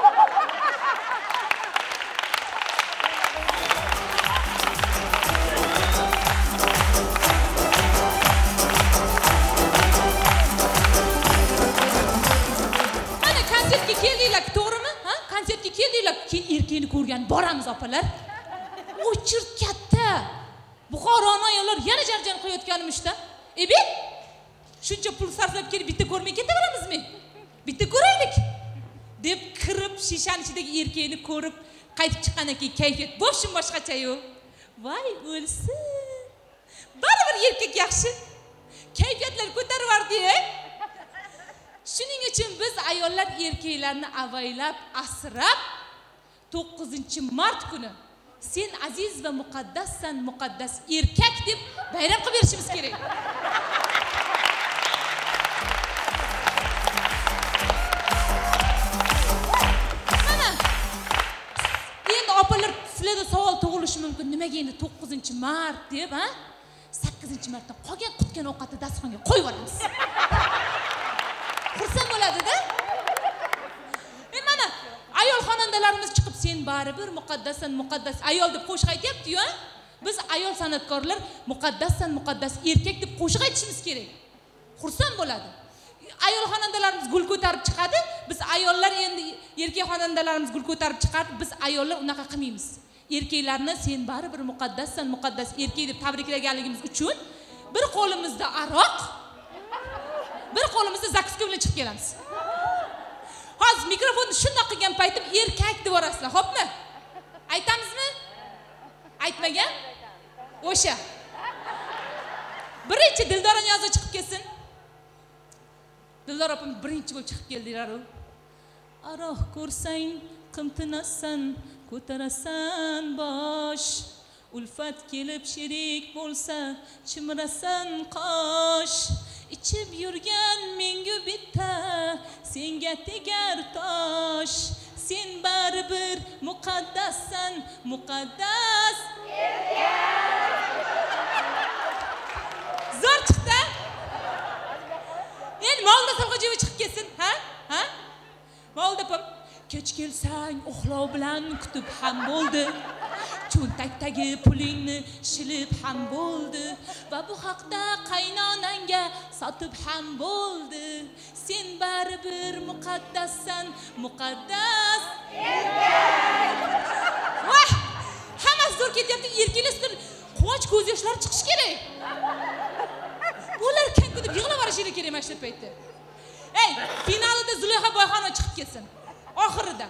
Mana konsertga keldinglar, to'g'rimi? Ha? Konsertga keldinglar. Keyin erkakni ko'rgan boramiz opalar. O'chir katta. Buxoroning ayollar yana jarjan qo'yayotganimishda. Ebet shuncha pul sarflab kelib bitta ko'rmay ketaveramizmi? Bitta ko'raylik deb kirib shishaning ichidagi erkakni ko'rib qaytib chiqqandan keyin kayfiyat boshim boshqacha-yu. Voy o'lsin. Baribir erkak yaxshi. Kayfiyatlar ko'tariverdi-ya. Shuning uchun biz ayollar erkaklarni avaylab, asrab 9-mart kuni sen aziz va muqaddassan, muqaddas erkak deb bayram qilib berishimiz kerak. Mana endi opalar sizlarda savol tug'ilishi mumkin. Nimaga endi 9-mart deb, ha? 8-martdan qolgan qutgan ovqatni dasturxonga qo'yib olamiz. Xursand bo'ladi-da. Mana ayol xonandalarimiz chiqib sen baribir muqaddassan, muqaddas ayol deb qo'shiq aytyapti-yu. Biz ayol san'atkorlar muqaddassan, muqaddas erkak deb qo'shiq aytishimiz kerak. Xursand bo'ladi. Ayol xonandalarimiz gul ko'tarib chiqadi. Biz ayollar endi erkak xonandalarimiz gul ko'tarib chiqadi. Biz ayollar unaqa qilmaymiz. Erkaklarni sen baribir muqaddassan, muqaddas erkak deb tabriklaganligimiz uchun bir qo'limizda aroq, bir qo'limizda zakuska bilan chiqib kelamiz. Hozir mikrofonni shunday qilgan paytim erkak deb orasizlar, xo'pmi? Aytamizmi? Aytmagan? O'sha. Birinchi Dildora Niyozova chiqib kelsin. Dildora opam birinchi bo'lib chiqib keldilar-ku. Aroq ko'rsang, qimtinasan, ko'tarasan bosh. Ulfat kelib sherik bo'lsa, chimirasan qosh. İçib yurgan menga bitta, senga tegar tosh. Sen baribir muqaddassan, muqaddas zo'r chiqdi. Endi Molda Salxojeva chiqib kelsin, ha? Ha? Molda opam, kech kelsang uxlov bilan kutib ham bo'ldi. Cho'ntakdagi pulingni shilib ham bo'ldi va bu haqda qaynonangga sotib ham bo'ldi. Sen baribir muqaddassan, muqaddas Vah! Hammasi zo'r ketyapti. Erkaklar quvonch ko'z yoshlari chiqish kerak. Ular kan deb yig'laverishi kerak mana shu paytda. Ey, finalda Zulayxa Boyxonova chiqib kelsin. Oxirida.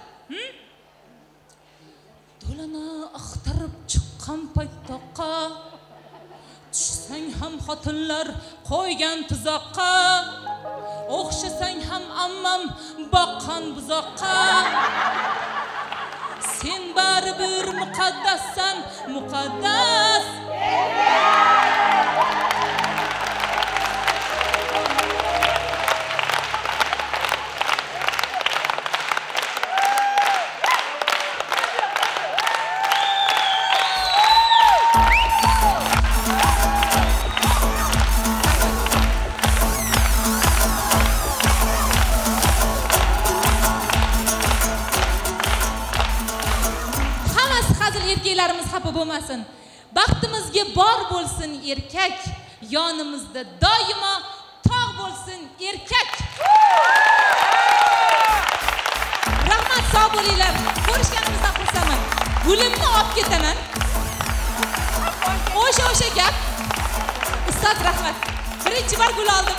Do'lani axtarib chiqqan payttoqqa tushsang ham xotinlar qo'ygan tuzoqqa, o'xshasang ham ammam boqqan buzoqqa. Sen baribir muqaddassan, muqaddas bo'lmasin. Baxtimizga bor bo'lsin erkak, yonimizda doimo tog' bo'lsin erkak. Rahmat, sog' bo'linglar. Ko'rishganimizdan xursandman. Gulimni olib ketaman. O'sha gap. Ustoz rahmat. Birinchi bor gul oldim.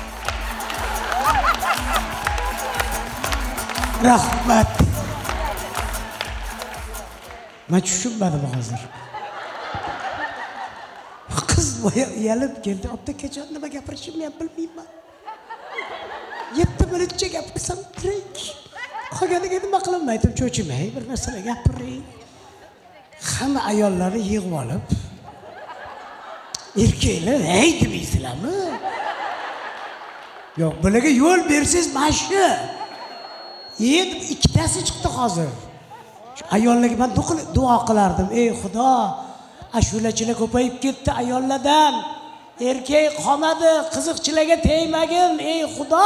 Rahmat. Men tushunmadim hozir. Qiz uyalib keldi. Opta kecha nima gapirishimni ham bilmayman. 7 minutcha gap qilsam tirik. Qolganiga nima qilaman? Aytib cho'chimay, bir narsalar gapiring. Hamma ayollarni yig'ib olib Erkeklar hey demeysizlarmi? Yo'q, bularga yo'l bersiz mana shu. Endi ikkitasi chiqdi hozir. Shu ayollarga men duo qilardim. Ey Xudo, ashulachilar ko'payib ketdi ayollardan. Erkak qolmadi, qiziqchilarga tegmagin, ey Xudo.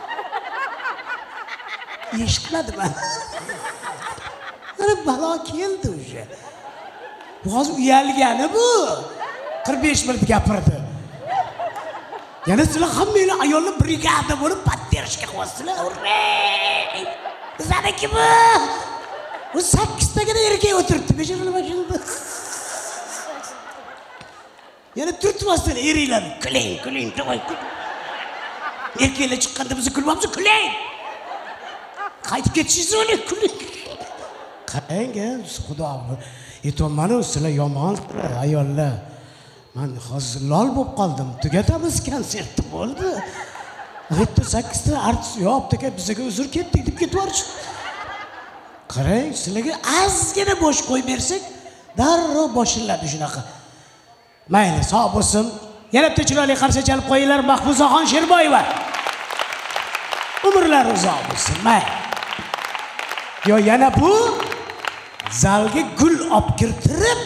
Eshitmadim men. Mana balo keldi o'sha. Bu hozir uyalgani bu. 45 minut gapirdi. Yana sizlar hammanglar ayollar brigada bo'lib поддержка qilyapsizlar. Urray! Bizaniki bu. Bu 8 tagina erkak o'tiribdi. Bejirilib mashindi. Yana turtmasdan eringlar. Kuling, to'y. Erkaklar chiqqanda biz kulmamiz, kuling. Qaytib ketishingiz o'lik, kuling. Qarang, Xudo. Aytolmanu sizlar yomonlar, ayollar. Men hozir lol bo'lib qoldim. Tugatamiz konsertni bo'ldi. Bitta 8 ta artist yo'q aka bizga uzr ketdik deb ketvorishdi. Qarang, sizlarga ozgina bo'sh qo'y bersak, darrov boshlanadi shunaqa. Mayli, sog' bo'lsin. Yana bitta chiroyli qarshi chalib qo'yinglar Mahfuzaxon Sherboyeva. Umrlari uzoq bo'lsin. Mayli. Yo yana bu zalga gul olib kirtirib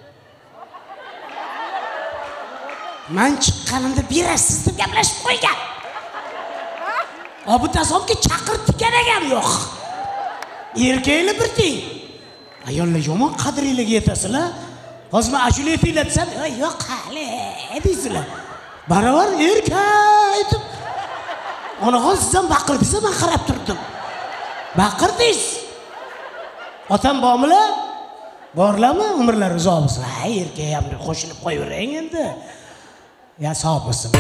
men chiqqanimda berasiz deb gaplashib qo'ygan. Obutasomga chaqirtirgan ham yo'q. Erkaklar bir teng. Ayollar yomon qadringlarga yetasizlar. Hozir men ashula aytinglar desam, yo'q hali deysizlar. Baravar erkak aytib. Onaxon siz ham baqirdingiz, men qarab turdim. Baqirdingiz. Otam bormilar? Borlarmi? Umrlari uzoq bo'lsin. Ha, erkak ham qo'shilib qo'yavering endi. Ya sog' bo'lsin.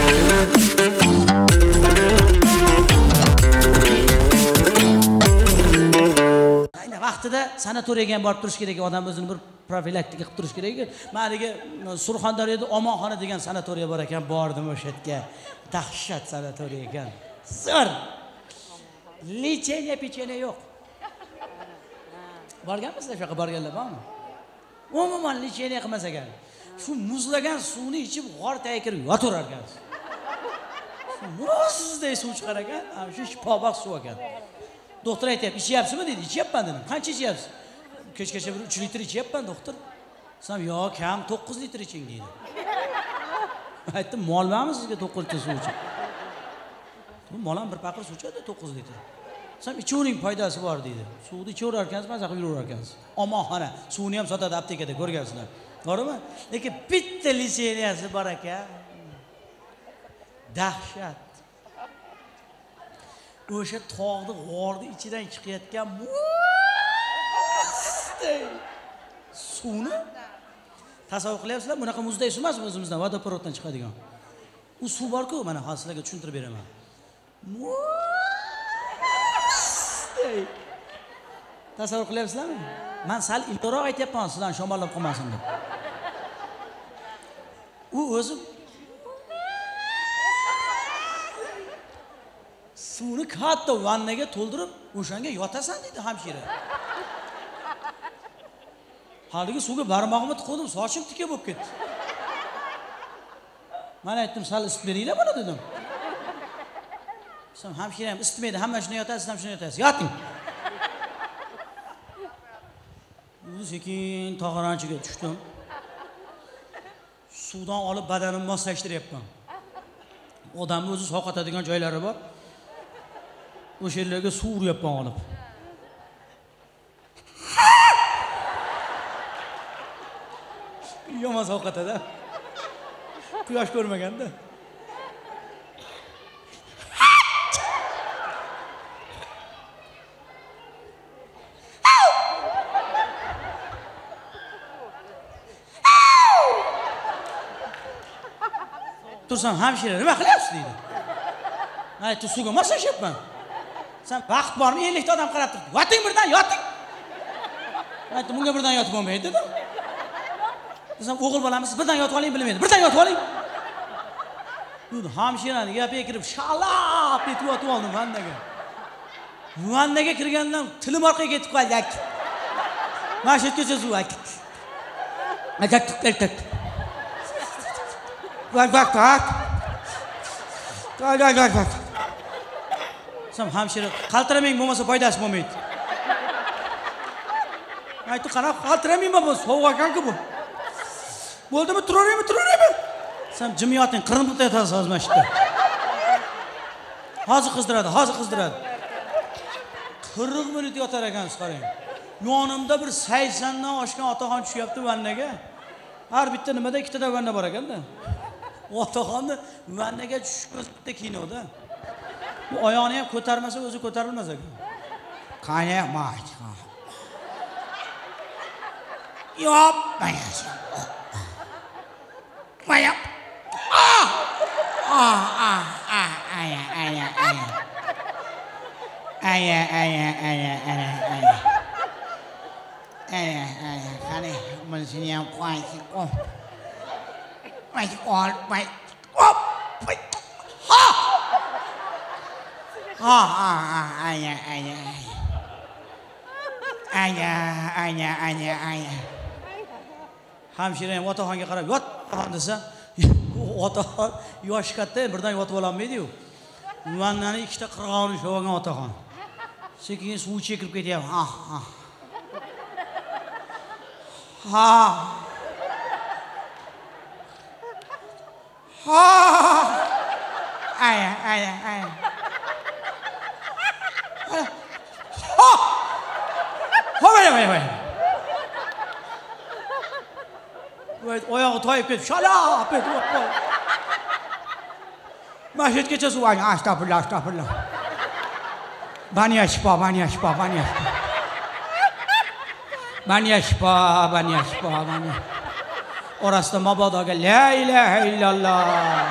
Ayni vaqtida sanatoriyaga ham borib turish kerak, odam o'zini bir profilaktika qilib turish kerak. Men haligi Surxondaryoda Omonxona degan sanatoriya bor ekan, bordim o'sha yerga. Dahshat sanatoriya ekan. Zo'r. Lecheniya yo'q. Borganmisizlar shu yoqqa borganlar bormi? Umuman lecheniya qilmas ekan. Shu muzlagan suvni ichib g'or tagiga kirib yotaverar ekansiz. Murosizday suv chiqar ekan, ham shu shifobaxsh suv ekan. Doktor aytayapti, "Ichyapsizmi?" dedi. "Ichyapman" dedim. "Qancha ichyapsiz?" "Kechgacha bir 3 litr ichyapman, doktor." Desam, "Yo'q, kam 9 litr iching" dedi. Aytdim, "Molmanmi sizga 9 litr suv ichib?" Bu molam bir paqir suv ichadi 9 litr. Desam, "Ichuvering foydasi bor" dedi. Suvni ichaverar ekansiz, maza qilib yuraverar ekansiz. Omonxona, suvni ham sotadi aptekada, ko'rgansizlar. To'g'rimi? Lekin bitta litseniyasi bor ekan. Dahshat. O'sha tog'ni g'orni ichidan chiqayotgan muzdek suvni tasavvur qilyapsizlar? Bunaqa muzdek suv emas, o'zimizdan vodoprovoddan chiqadigan. U suv bor-ku, mana hozir sizlarga tushuntirib beraman. Muzdek. Tasavvur qilyapsizlarmi? Men sal ilg'oroq aytyapman, sizdan shamollab qolmasin deb. U o'zi suvni katta vannaga to'ldirib, o'shanga yotasan dedi hamshira. Haligi suvga barmog'imni tiqdim, sochim tika bo'lib ketdi. Men aytdim, "Sal isitib beringlar buni" dedim. Sen hamshira ham isitmaydi, hamma shuni yotasiz, ham shuni yotasiz. Yoting. O'zi sekin tog'aranchiga tushdim. Suvdan olib badanimni moslashtiryapman. Odamning o'zi sovqotadigan joylari bor. O'sha yerlarga suv uryapman olib. Yomon sovqotadi. Quyosh ko'rmaganda. Tursam, "Hamshira, nima qilyapsiz?" dedi. Men aytdim, "Suvga moslashyapman." Sen vaqt bormi? 50 ta odam qarab turibdi. "Yoting birdan, yoting." Men aytdim, "Bunga birdan yotib bo'lmaydi" dedim. Desam, "O'g'il bolamiz, birdan yotib oling bilmaydi. Birdan yotib oling." Dedi, hamshirani gapiga kirib, shalab etib yotib oldim vannaga. Vannaga kirgandan tilim orqaga ketib qoldi. Mana shu yergacha suv akit. Bak. Bak. Sam hamshira qaltiramang bo'lmasa foydasi bo'lmaydi. Aytdi qara qaltiramayman bu sovuq ekan-ku bu. Bo'ldimi turaveraymi? Sam jim yoting, qirinib ketasiz hozmashda. Hozir qizdiradi. 40 minut yotar ekansiz qarang. Yonimda bir 80 dan oshgan otaxon tushyapti vannaga. Har bitta nimada ikkitadan vanna bor ekanda. Otaxonni vannaga tushib bitta kinoda. Bu oyog'ini ham ko'tarmasa o'zi ko'tarilmas ekan. Qani mach. Yop, mayap. Qani men seni ham qo'yaylik. Hamshira ham otaxonga qarab yot desa, otaxon yoshi katta, birdan yotib ololmaydi-yu. Vannani ikkita qirg'og'ini ushlab olgan otaxon. Sekin suv chekib ketyapti. Oyog'i toyib ketib, shalab etib qoldi. Masjidgacha suv olgan, astag'firullah. Baniya shifo. Orasida mabodoga la ilaha illalloh.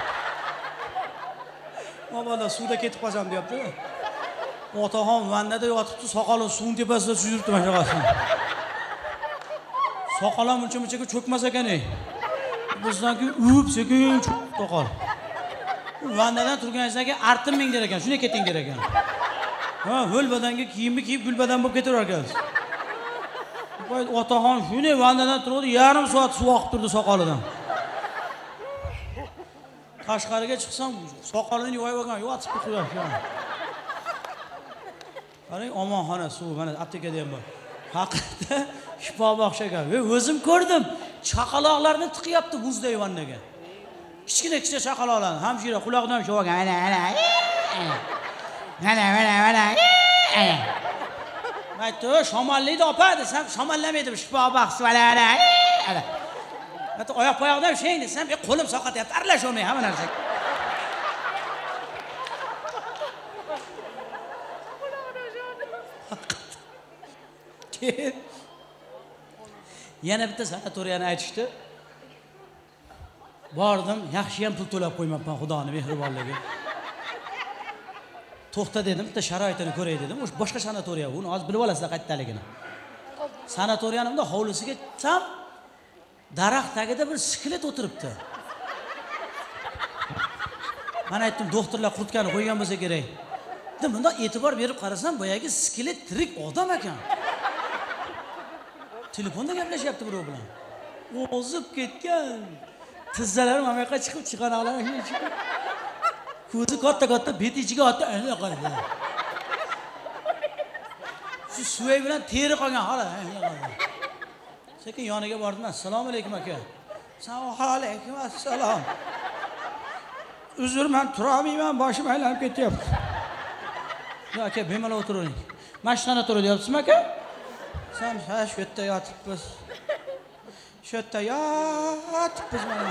Mabodo suvda ketib qolsam deyapti. Otaxon vannada yotibdi, soqoli suv tepasida suzibdi mana shunaqasi. Soqolam uncha-munchaga cho'kmas ekan-ey. Bizdanki sekin soqol. Vannadan turganingizdan keyin artinmang der ekan, shunday keting der ekan. Ho'l badanga kiyimni kiyib gulbadan bo'lib ketaverar ekansiz. Voy otaxon shunday vannadan turdi, yarim soat suv oqib turdi soqolidan. Tashqariga chiqsam, soqolini yuvib olgan, yotib qo'ygan. Qarang, omonxona suv mana aptekada ham bor. Haqiqatda shifo baxshagan. O'zim ko'rdim. Chaqaloqlarni tiqyapti buzday vannaga. Kichkina chaqaloqlarni hamshira quloqdan ushlab olgan. Mana. Aytdi, shamonlaydi opa desam, shamonlamaydi, shifo baxsh ana. Hatto oyoq-poyoqdan sheng desam, qo'lim soqatyapti, aralasholmay hamma narsa. Yana bitta sanatoriyani aytishdi. Bordim, yaxshi ham pul to'lab qo'ymabman, Xudoning mehribonligi. To'xta dedim, bitta sharoitini ko'ray dedim. O'sha boshqa sanatoriya, uni hozir bilib olasizlar qayerdaligini. Sanatoriyanimda hovlisiga chiqsam, daraxt tagida bir skelet o'tiribdi. Men aytdim, doktorlar qurtgani qo'ygan bo'lsa kerak. Dedim, bunda e'tibor berib qarasam, boyagi skelet tirik odam ekan. Telefonda gaplashyapti birov bilan. O'zib ketgan. Tizzalarim mana yoqqa chiqib, chiqanoqlar chiqib. Ko'zi katta, beti ichiga otdi, ana qaradi. Shu suvay bilan teri qolgan hala. Sekin yoniga bordim. Assalomu alaykum aka. Assalomu alaykum assalom. Uzr, men tura olmayman, boshim aylanib ketyapti. Aka, bemalol o'tiring. Mashinada tur deyapsizmi aka? Sen shu yerda yotibmiz. Shu yerda yotibmiz mana.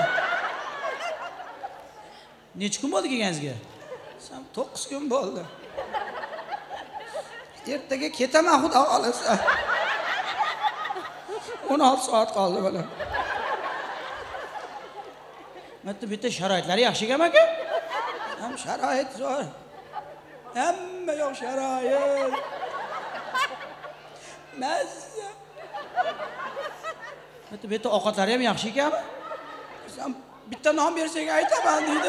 Necha kun bo'ldi kelganingizga? Sen 9 kun bo'ldi. Ertaga ketaman xudo xolasa. 16 soat qoldi mana. Mana bitta sharoitlari yaxshi ekan aka? Ham sharoit zo'r. Hamma yoq sharoit. Mazza. Bitta ovqatlari ham yaxshi ekanmi? Sen bitta nom bersang aytaman deydi.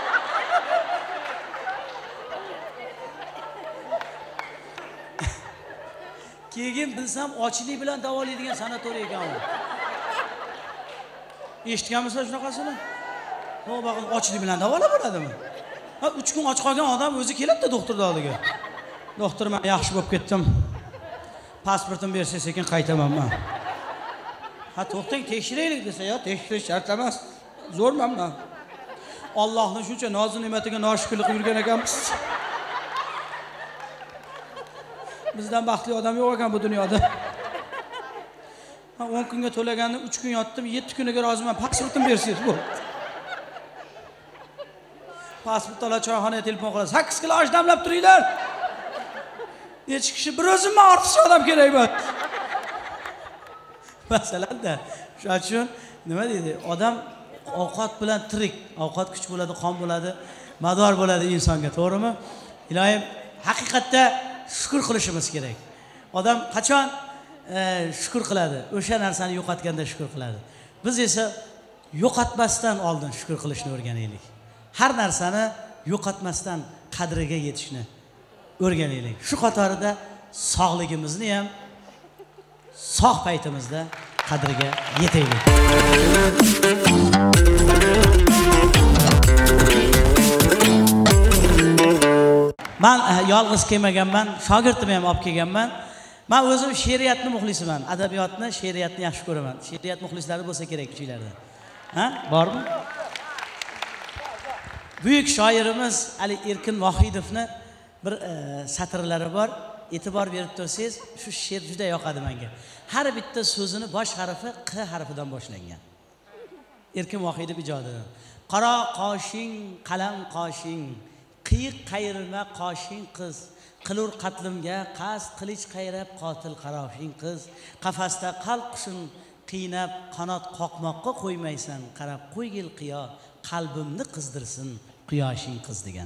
Keyin bilsam ochlik bilan davolaydigan sanatoriya ekan u. Eshitganmisizlar shunaqasini? O bakın ochlik bilan davola bo'ladimi? Ha 3 kun och qolgan odam o'zi keladi doktorning oldiga. Doktor, men yaxshi bo'lib ketdim. Pasportimni bersa sekin qaytaman men. Ha to'xtang, tekshiraylik desa, yo tekshirish shart emas. Zo'rman men. Allohning shuncha noz ne'matiga noshukrlik qilib yurgan ekanmiz. Bizdan baxtli odam yo'q ekan bu dunyoda. Ha 10 kunga to'laganni 3 kun yotdim, 7 kuniga roziman. Pasportimni bersangiz bu. Pasport olib choyxonaga telefon qilasiz. 8 kilo osh damlab turinglar. Necha kishi bir o'zimman ortiqcha odam kerak bu. Masalan-da, shuning uchun nima deydi? Odam ovqat bilan tirik, ovqat kuch bo'ladi, qon bo'ladi, mador bo'ladi insonga, to'g'rimi? Ilohim, haqiqatda shukr qilishimiz kerak. Odam qachon shukr qiladi? O'sha narsani yo'qotganda shukr qiladi. Biz esa yo'qotmasdan oldin shukr qilishni o'rganaylik. Har narsani yo'qotmasdan qadriga yetishni o'rganaylik. Shu qatorida sog'ligimizni ham sog' paytimizda qadriga yetaylik. Men yolg'iz kelmaganman, shogirdim ham olib kelganman. Men o'zim she'riyatni muxlisiman, adabiyotni, she'riyatni yaxshi ko'raman. She'riyat muxlislari bo'lsa kerak kuchinglarda. Ha? Bormi? Buyuk shoirimiz Ali Erkin Vohidovni bir satrlari bor. E'tibor berib tursangiz, shu she'r juda yoqadi menga. Har bitta so'zini bosh harfi Q harfidan boshlangan. Erkin Vohidov ijodidan. Qaro qoshing, qalam qoshing, qiyiq qayrima qoshing qiz, qilur qatlimga qasd qilich qayrab qotil qaroshing qiz, qafasda qalb qushun qiynab qanot qoqmoqqa qo'ymaysan, qarab qo'ygil qiyo, qalbimni qizdirsin quyoshing qiz degan.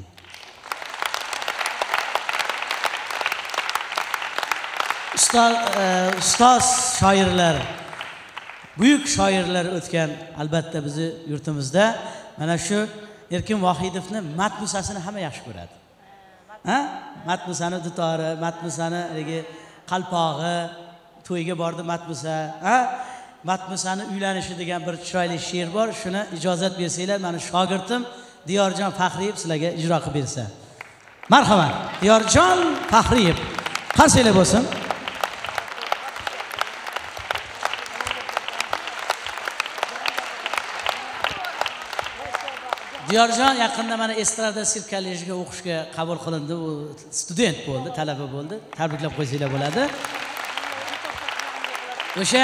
Ustoz shoirlar, buyuk shoirlar o'tgan albatta bizi yurtimizda. Mana shu Erkin Vohidovni matmusasini hamma yaxshi ko'radi. Ha? Matmusani dutori, matmusani qalpog'i, to'yga bordi matmusa, ha? Matmusani uylanishi degan bir chiroyli she'r bor. Shuni ijozat bersanglar, meni shogirdim Diyorjon Faxriyev sizlarga ijro qilib bersa. Marhamat, Diyorjon Faxriyev. Qarsanglar bo'lsin. Diyorjon yaqinda mana estrada sirk kollejiga o'qishga qabul qilindi. U student bo'ldi, talaba bo'ldi. Tabriklab qo'ysanglar bo'ladi. O'sha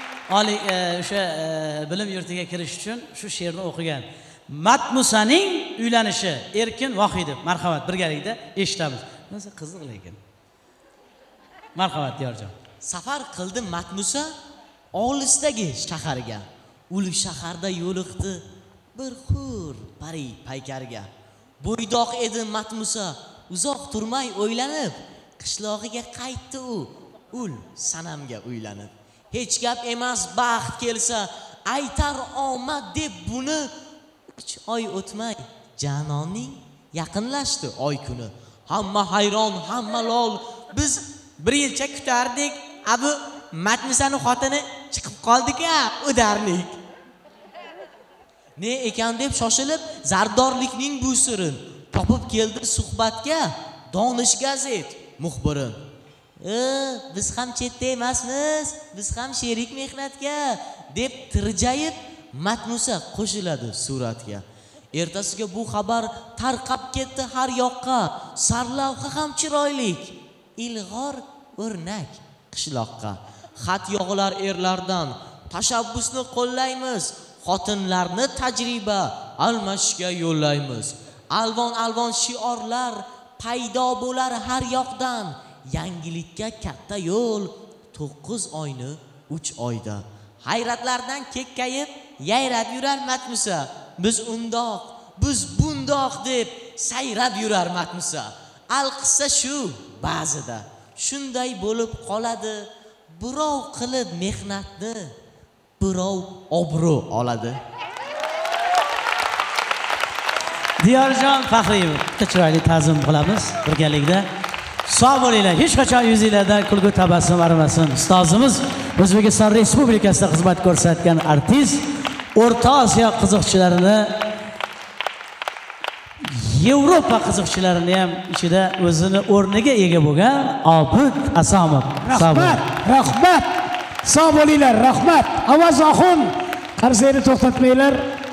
bilim yurtiga kirish uchun shu she'rni o'qigan. Matmusaning uylanishi Erkin Vohidov. Marhamat, birgalikda eshitamiz. Nasa qiziq lekin. Marhamat Diyorjon. Safar qildi Matmusa olisdagi shaharga. Ul shaharda yo'liqdi bir xur pari paykarga. Bo'ydoq edi Matmusa, uzoq turmay o'ylanib, qishlog'iga qaytdi u, ul sanamga uylanib. Hech gap emas baxt kelsa, aytar omad deb buni 3 oy o'tmay Janoning yaqinlashdi oy kuni. Hamma hayron, hamma lol. Biz bir yilcha kutardik, abu Matmusaning xotini chiqib qoldik-a, o'darlik. Ne ekan deb shoshilib zardorlikning bu sirin topib keldi suhbatga Donish gazet muxbiri. Biz ham chetda emasmiz, biz ham sherik mehnatga deb tirjayib Matmusa qo'shiladi suratga. Ertasiga bu xabar tarqab ketdi har yoqqa. Sarlavha ham chiroylik, ilg'or o'rnak qishloqqa. Xat yog'lar erlardan, tashabbusni qo'llaymiz. Xotinlarni tajriba almashishga yo'llaymiz. Alvon shiorlar paydo bo'lar har yoqdan. Yangilikka katta yo'l 9 oyni 3 oyda. Hayratlardan kekkayib yayrab yurar Matmusa. Biz undoq, biz bundoq deb sayrab yurar Matmusa. Alqissa shu ba'zida shunday bo'lib qoladi. Birov qilib mehnatni, birov obro' oladi. Diyorjon Faxriyev, chiroyli ta'zim qilamiz birgalikda. Sog' bo'linglar, hech qachon yuzingizda kulgu tabassum arimasin. Ustozimiz O'zbekiston Respublikasida xizmat ko'rsatgan artist, O'rta Osiyo qiziqchilarini Yevropa qiziqchilarini ham ichida o'zini o'rniga ega bo'lgan Obid Asomov. Rahmat, rahmat. Sog' bo'linglar, rahmat. Avazoxun qarzingni to'xtatmanglar.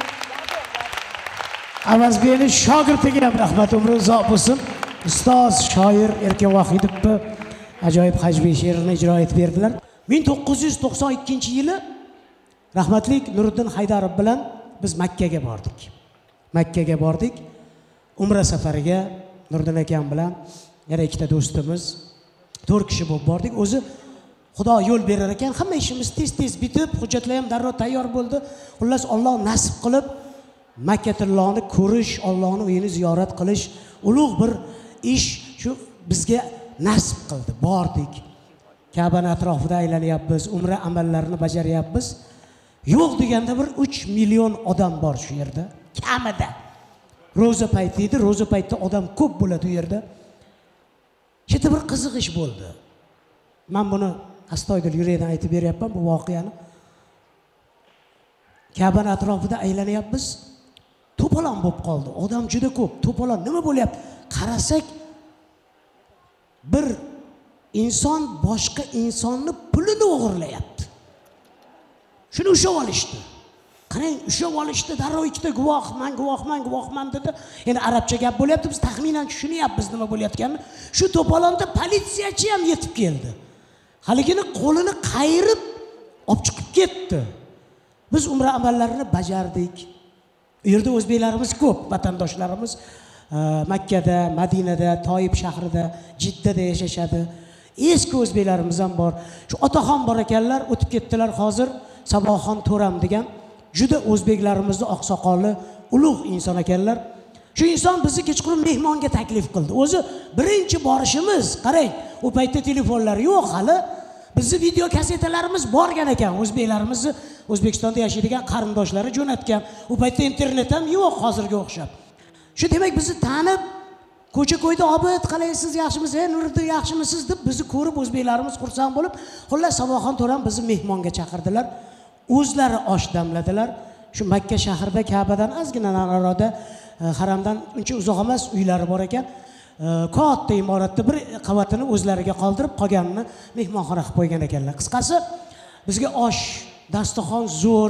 Avazbeyni shogirdiga ham rahmat, umri uzoq bo'lsin. Ustoz, shoir Erkin Vohidovni ajoyib Hajbiy she'rini ijro etib berdilar. 1992-yili rahmatlik Nuriddin Haydarov bilan biz Makkaga bordik. Makkaga bordik. Umra safariga Nuriddin akam bilan yana ikkita do'stimiz 4 kishi bo'lib bordik. O'zi Xudo yo'l berar ekan, hamma ishimiz tez-tez bitib, hujjatlar ham darrov tayyor bo'ldi. Xullas Alloh nasib qilib Makkatillohni ko'rish, Allohning uyini ziyorat qilish ulug' bir ish shu bizga nasib qildi. Bordik. Ka'bani atrofida aylanyapmiz, umra amallarini bajaryapmiz. Yo'q deganda bir 3 million odam bor shu yerda. Kamida. Ro'za payti edi, ro'za paytida odam ko'p bo'ladi u yerda. Chetda bir qiziq ish bo'ldi. Men buni astoydil yurakdan aytib beryapman bu voqeani. Ka'bani atrofida aylanyapmiz. To'polon bo'lib qoldi. Odam juda ko'p. To'polon nima bo'lyapti? Qarasak bir inson boshqa insonni pulini o'g'irlayapti. Shuni ushlab olishdi. Qarang, ushlab olishdi, darrov ikkita guvohman dedi. Endi arabcha gap bo'lyapti, biz taxminan tushunyapmiz nima bo'layotganini. Shu to'polonda politsiyachi ham yetib keldi. Haligini qo'lini qayirib olib chiqib ketdi. Biz umra amallarini bajardik. U yerda o'zbeklarimiz ko'p, vatandoshlarimiz Makkada, Madinada, Toyib shahrida, Jiddada yashashadi. Eski o'zbeklarimiz ham bor. Shu otaxon bor ekanlar, o'tib ketdilar hozir. Saboxon To'ram degan juda o'zbeklarimizni oqsoqoli, ulug' inson ekanlar. Shu inson bizni kechqurun mehmonga taklif qildi. O'zi birinchi borishimiz, qarang, u paytda telefonlar yo'q hali. Bizni video kasetalarimiz borgan ekan, o'zbeklarimizni O'zbekistonda yashaydigan qarindoshlari jo'natgan. U paytda internet ham yo'q hozirga o'xshab. Shu demak bizni tanib, ko'cha-ko'yda Obid qalaysiz, yaxshimisiz, Nuriddin yaxshimisiz deb bizni ko'rib o'zbeklarimiz xursand bo'lib, xullas Saboxon To'ram bizni mehmonga chaqirdilar. O'zlari osh damladilar. Shu Makka shahrida Ka'badan ozgina nariroqda haramdan uncha uzoq emas uylari bor ekan. Katta imoratda bir qavatini o'zlariga qoldirib, qolganini mehmonxona qilib qo'ygan ekanlar. Qisqasi, bizga osh, dasturxon zo'r,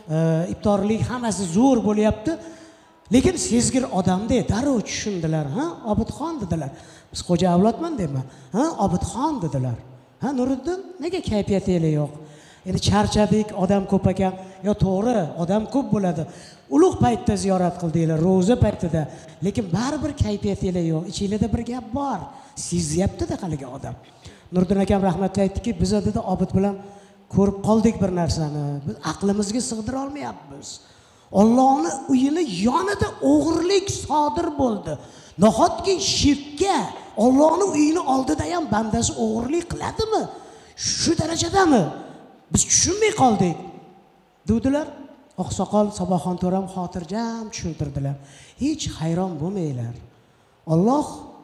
iftorlik hammasi zo'r bo'lyapti. Lekin sezgir odamda darrov tushundilar, ha? Obidxon dedilar. Biz xo'ja avlodman deyman. Ha, Obidxon dedilar. Ha, Nuriddin, nega kayfiyatingiz yo'q? Endi charchadik, odam ko'p ekan. Yo, to'g'ri, odam ko'p bo'ladi. Ulug' paytda ziyorat qildinglar, ro'za paytida. Lekin baribir kayfiyatingiz yo'q. Ichingizda bir gap bor. Sezyapti-da haligi odam. Nuriddin akam rahmatli aytdiki, biz dedi Obid bilan ko'rib qoldik bir narsani. Biz aqlimizga sig'dira olmayapmiz. Allohning uyini yonida o'g'irlik sodir bo'ldi. Nahotki shirkka Allohning uyini oldida ham bandasi o'g'irlik qiladimi? Shu darajadami? Biz tushunmay qoldik. Dedilar. Oqsoqol Saboxon To'ram xotirjam tushuntirdilar. Hech hayron bo'lmanglar. Alloh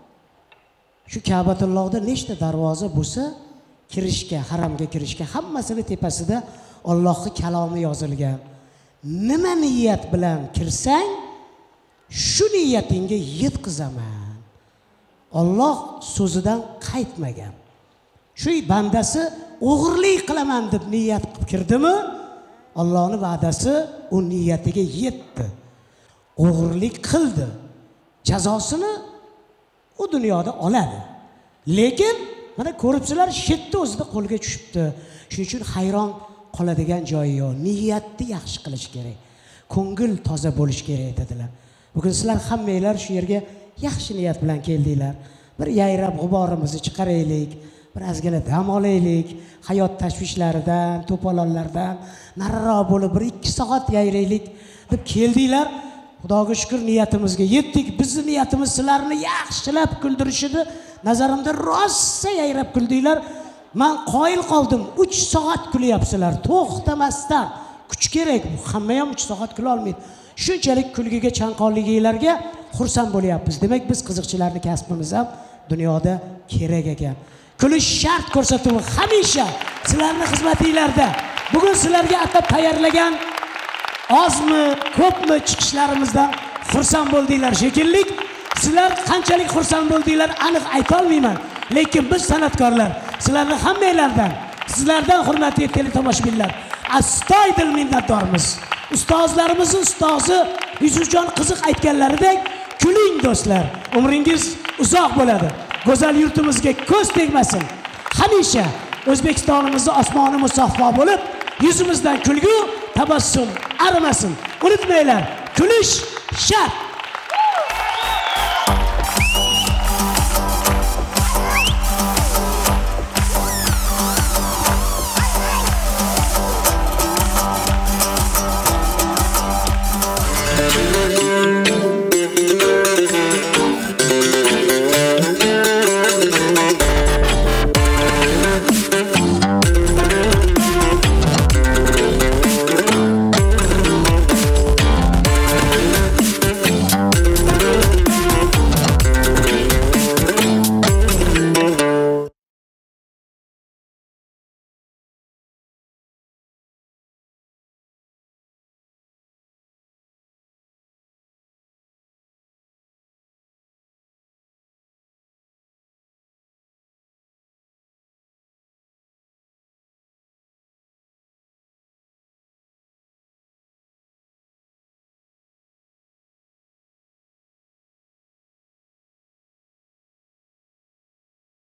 shu Ka'batullohda nechta darvoza bo'lsa, kirishga, haramga kirishga hammasini tepasida Allohning kalomi yozilgan. Nima niyat bilan kirsang, shu niyatingga yetqizaman. Alloh so'zidan qaytmagan. Shu bandasi o'g'irlik qilaman deb niyat qilib kirdimi, Allohning va'dasi u niyatiga yetdi. O'g'irlik qildi. Jazosini u dunyoda oladi. Lekin mana ko'ribsizlar, shetda o'zida qo'lga tushibdi. Shuning uchun hayron qoladigan joyi yo'q. Niyatni yaxshi qilish kerak. Ko'ngil toza bo'lish kerak dedilar. Bugun sizlar hammanglar shu yerga yaxshi niyat bilan keldinglar. Bir yayrab g'uborimizni chiqaraylik, bir ozgina dam olaylik, hayot tashvishlaridan, to'polonlardan nariroq bo'lib bir 2 soat yayraylik deb keldinglar. Xudoga shukr niyatimizga yetdik. Bizning niyatimiz sizlarni yaxshilab kuldirishidi. Nazarimda rosa yayrab kuldinglar. Men qoyil qoldim. 3 soat kulyapsizlar to'xtamasdan. Kuch kerak. Hamma ham 3 soat kula olmaydi. Shunchalik kulgiga, chanqonliginglarga xursand bo'lyapmiz. Demak, biz qiziqchilarning kasbimiz ham dunyoda kerak ekan. Kulish shart ko'rsatuvi hamisha sizlarning xizmatingizda. Bugun sizlarga atab tayyorlagan ozmi, ko'pmi chiqishlarimizdan xursand bo'ldinglar shekilli. Sizlar qanchalik xursand bo'ldinglar aniq ayta olmayman, lekin biz san'atkorlar sizlarning hammanglardan, sizlardan hurmatli teletomoshabinlar astoydil minnatdormiz. Ustozlarimizning ustozi Yusufjon qiziq aytganlaridek, kuling do'stlar, umringiz uzoq bo'ladi. Go'zal yurtimizga ko'z tegmasin. Hamisha O'zbekistonimizning osmoni musaffo bo'lib, yuzimizdan kulgu, tabassum arimasin. Unutmanglar, kulish shart.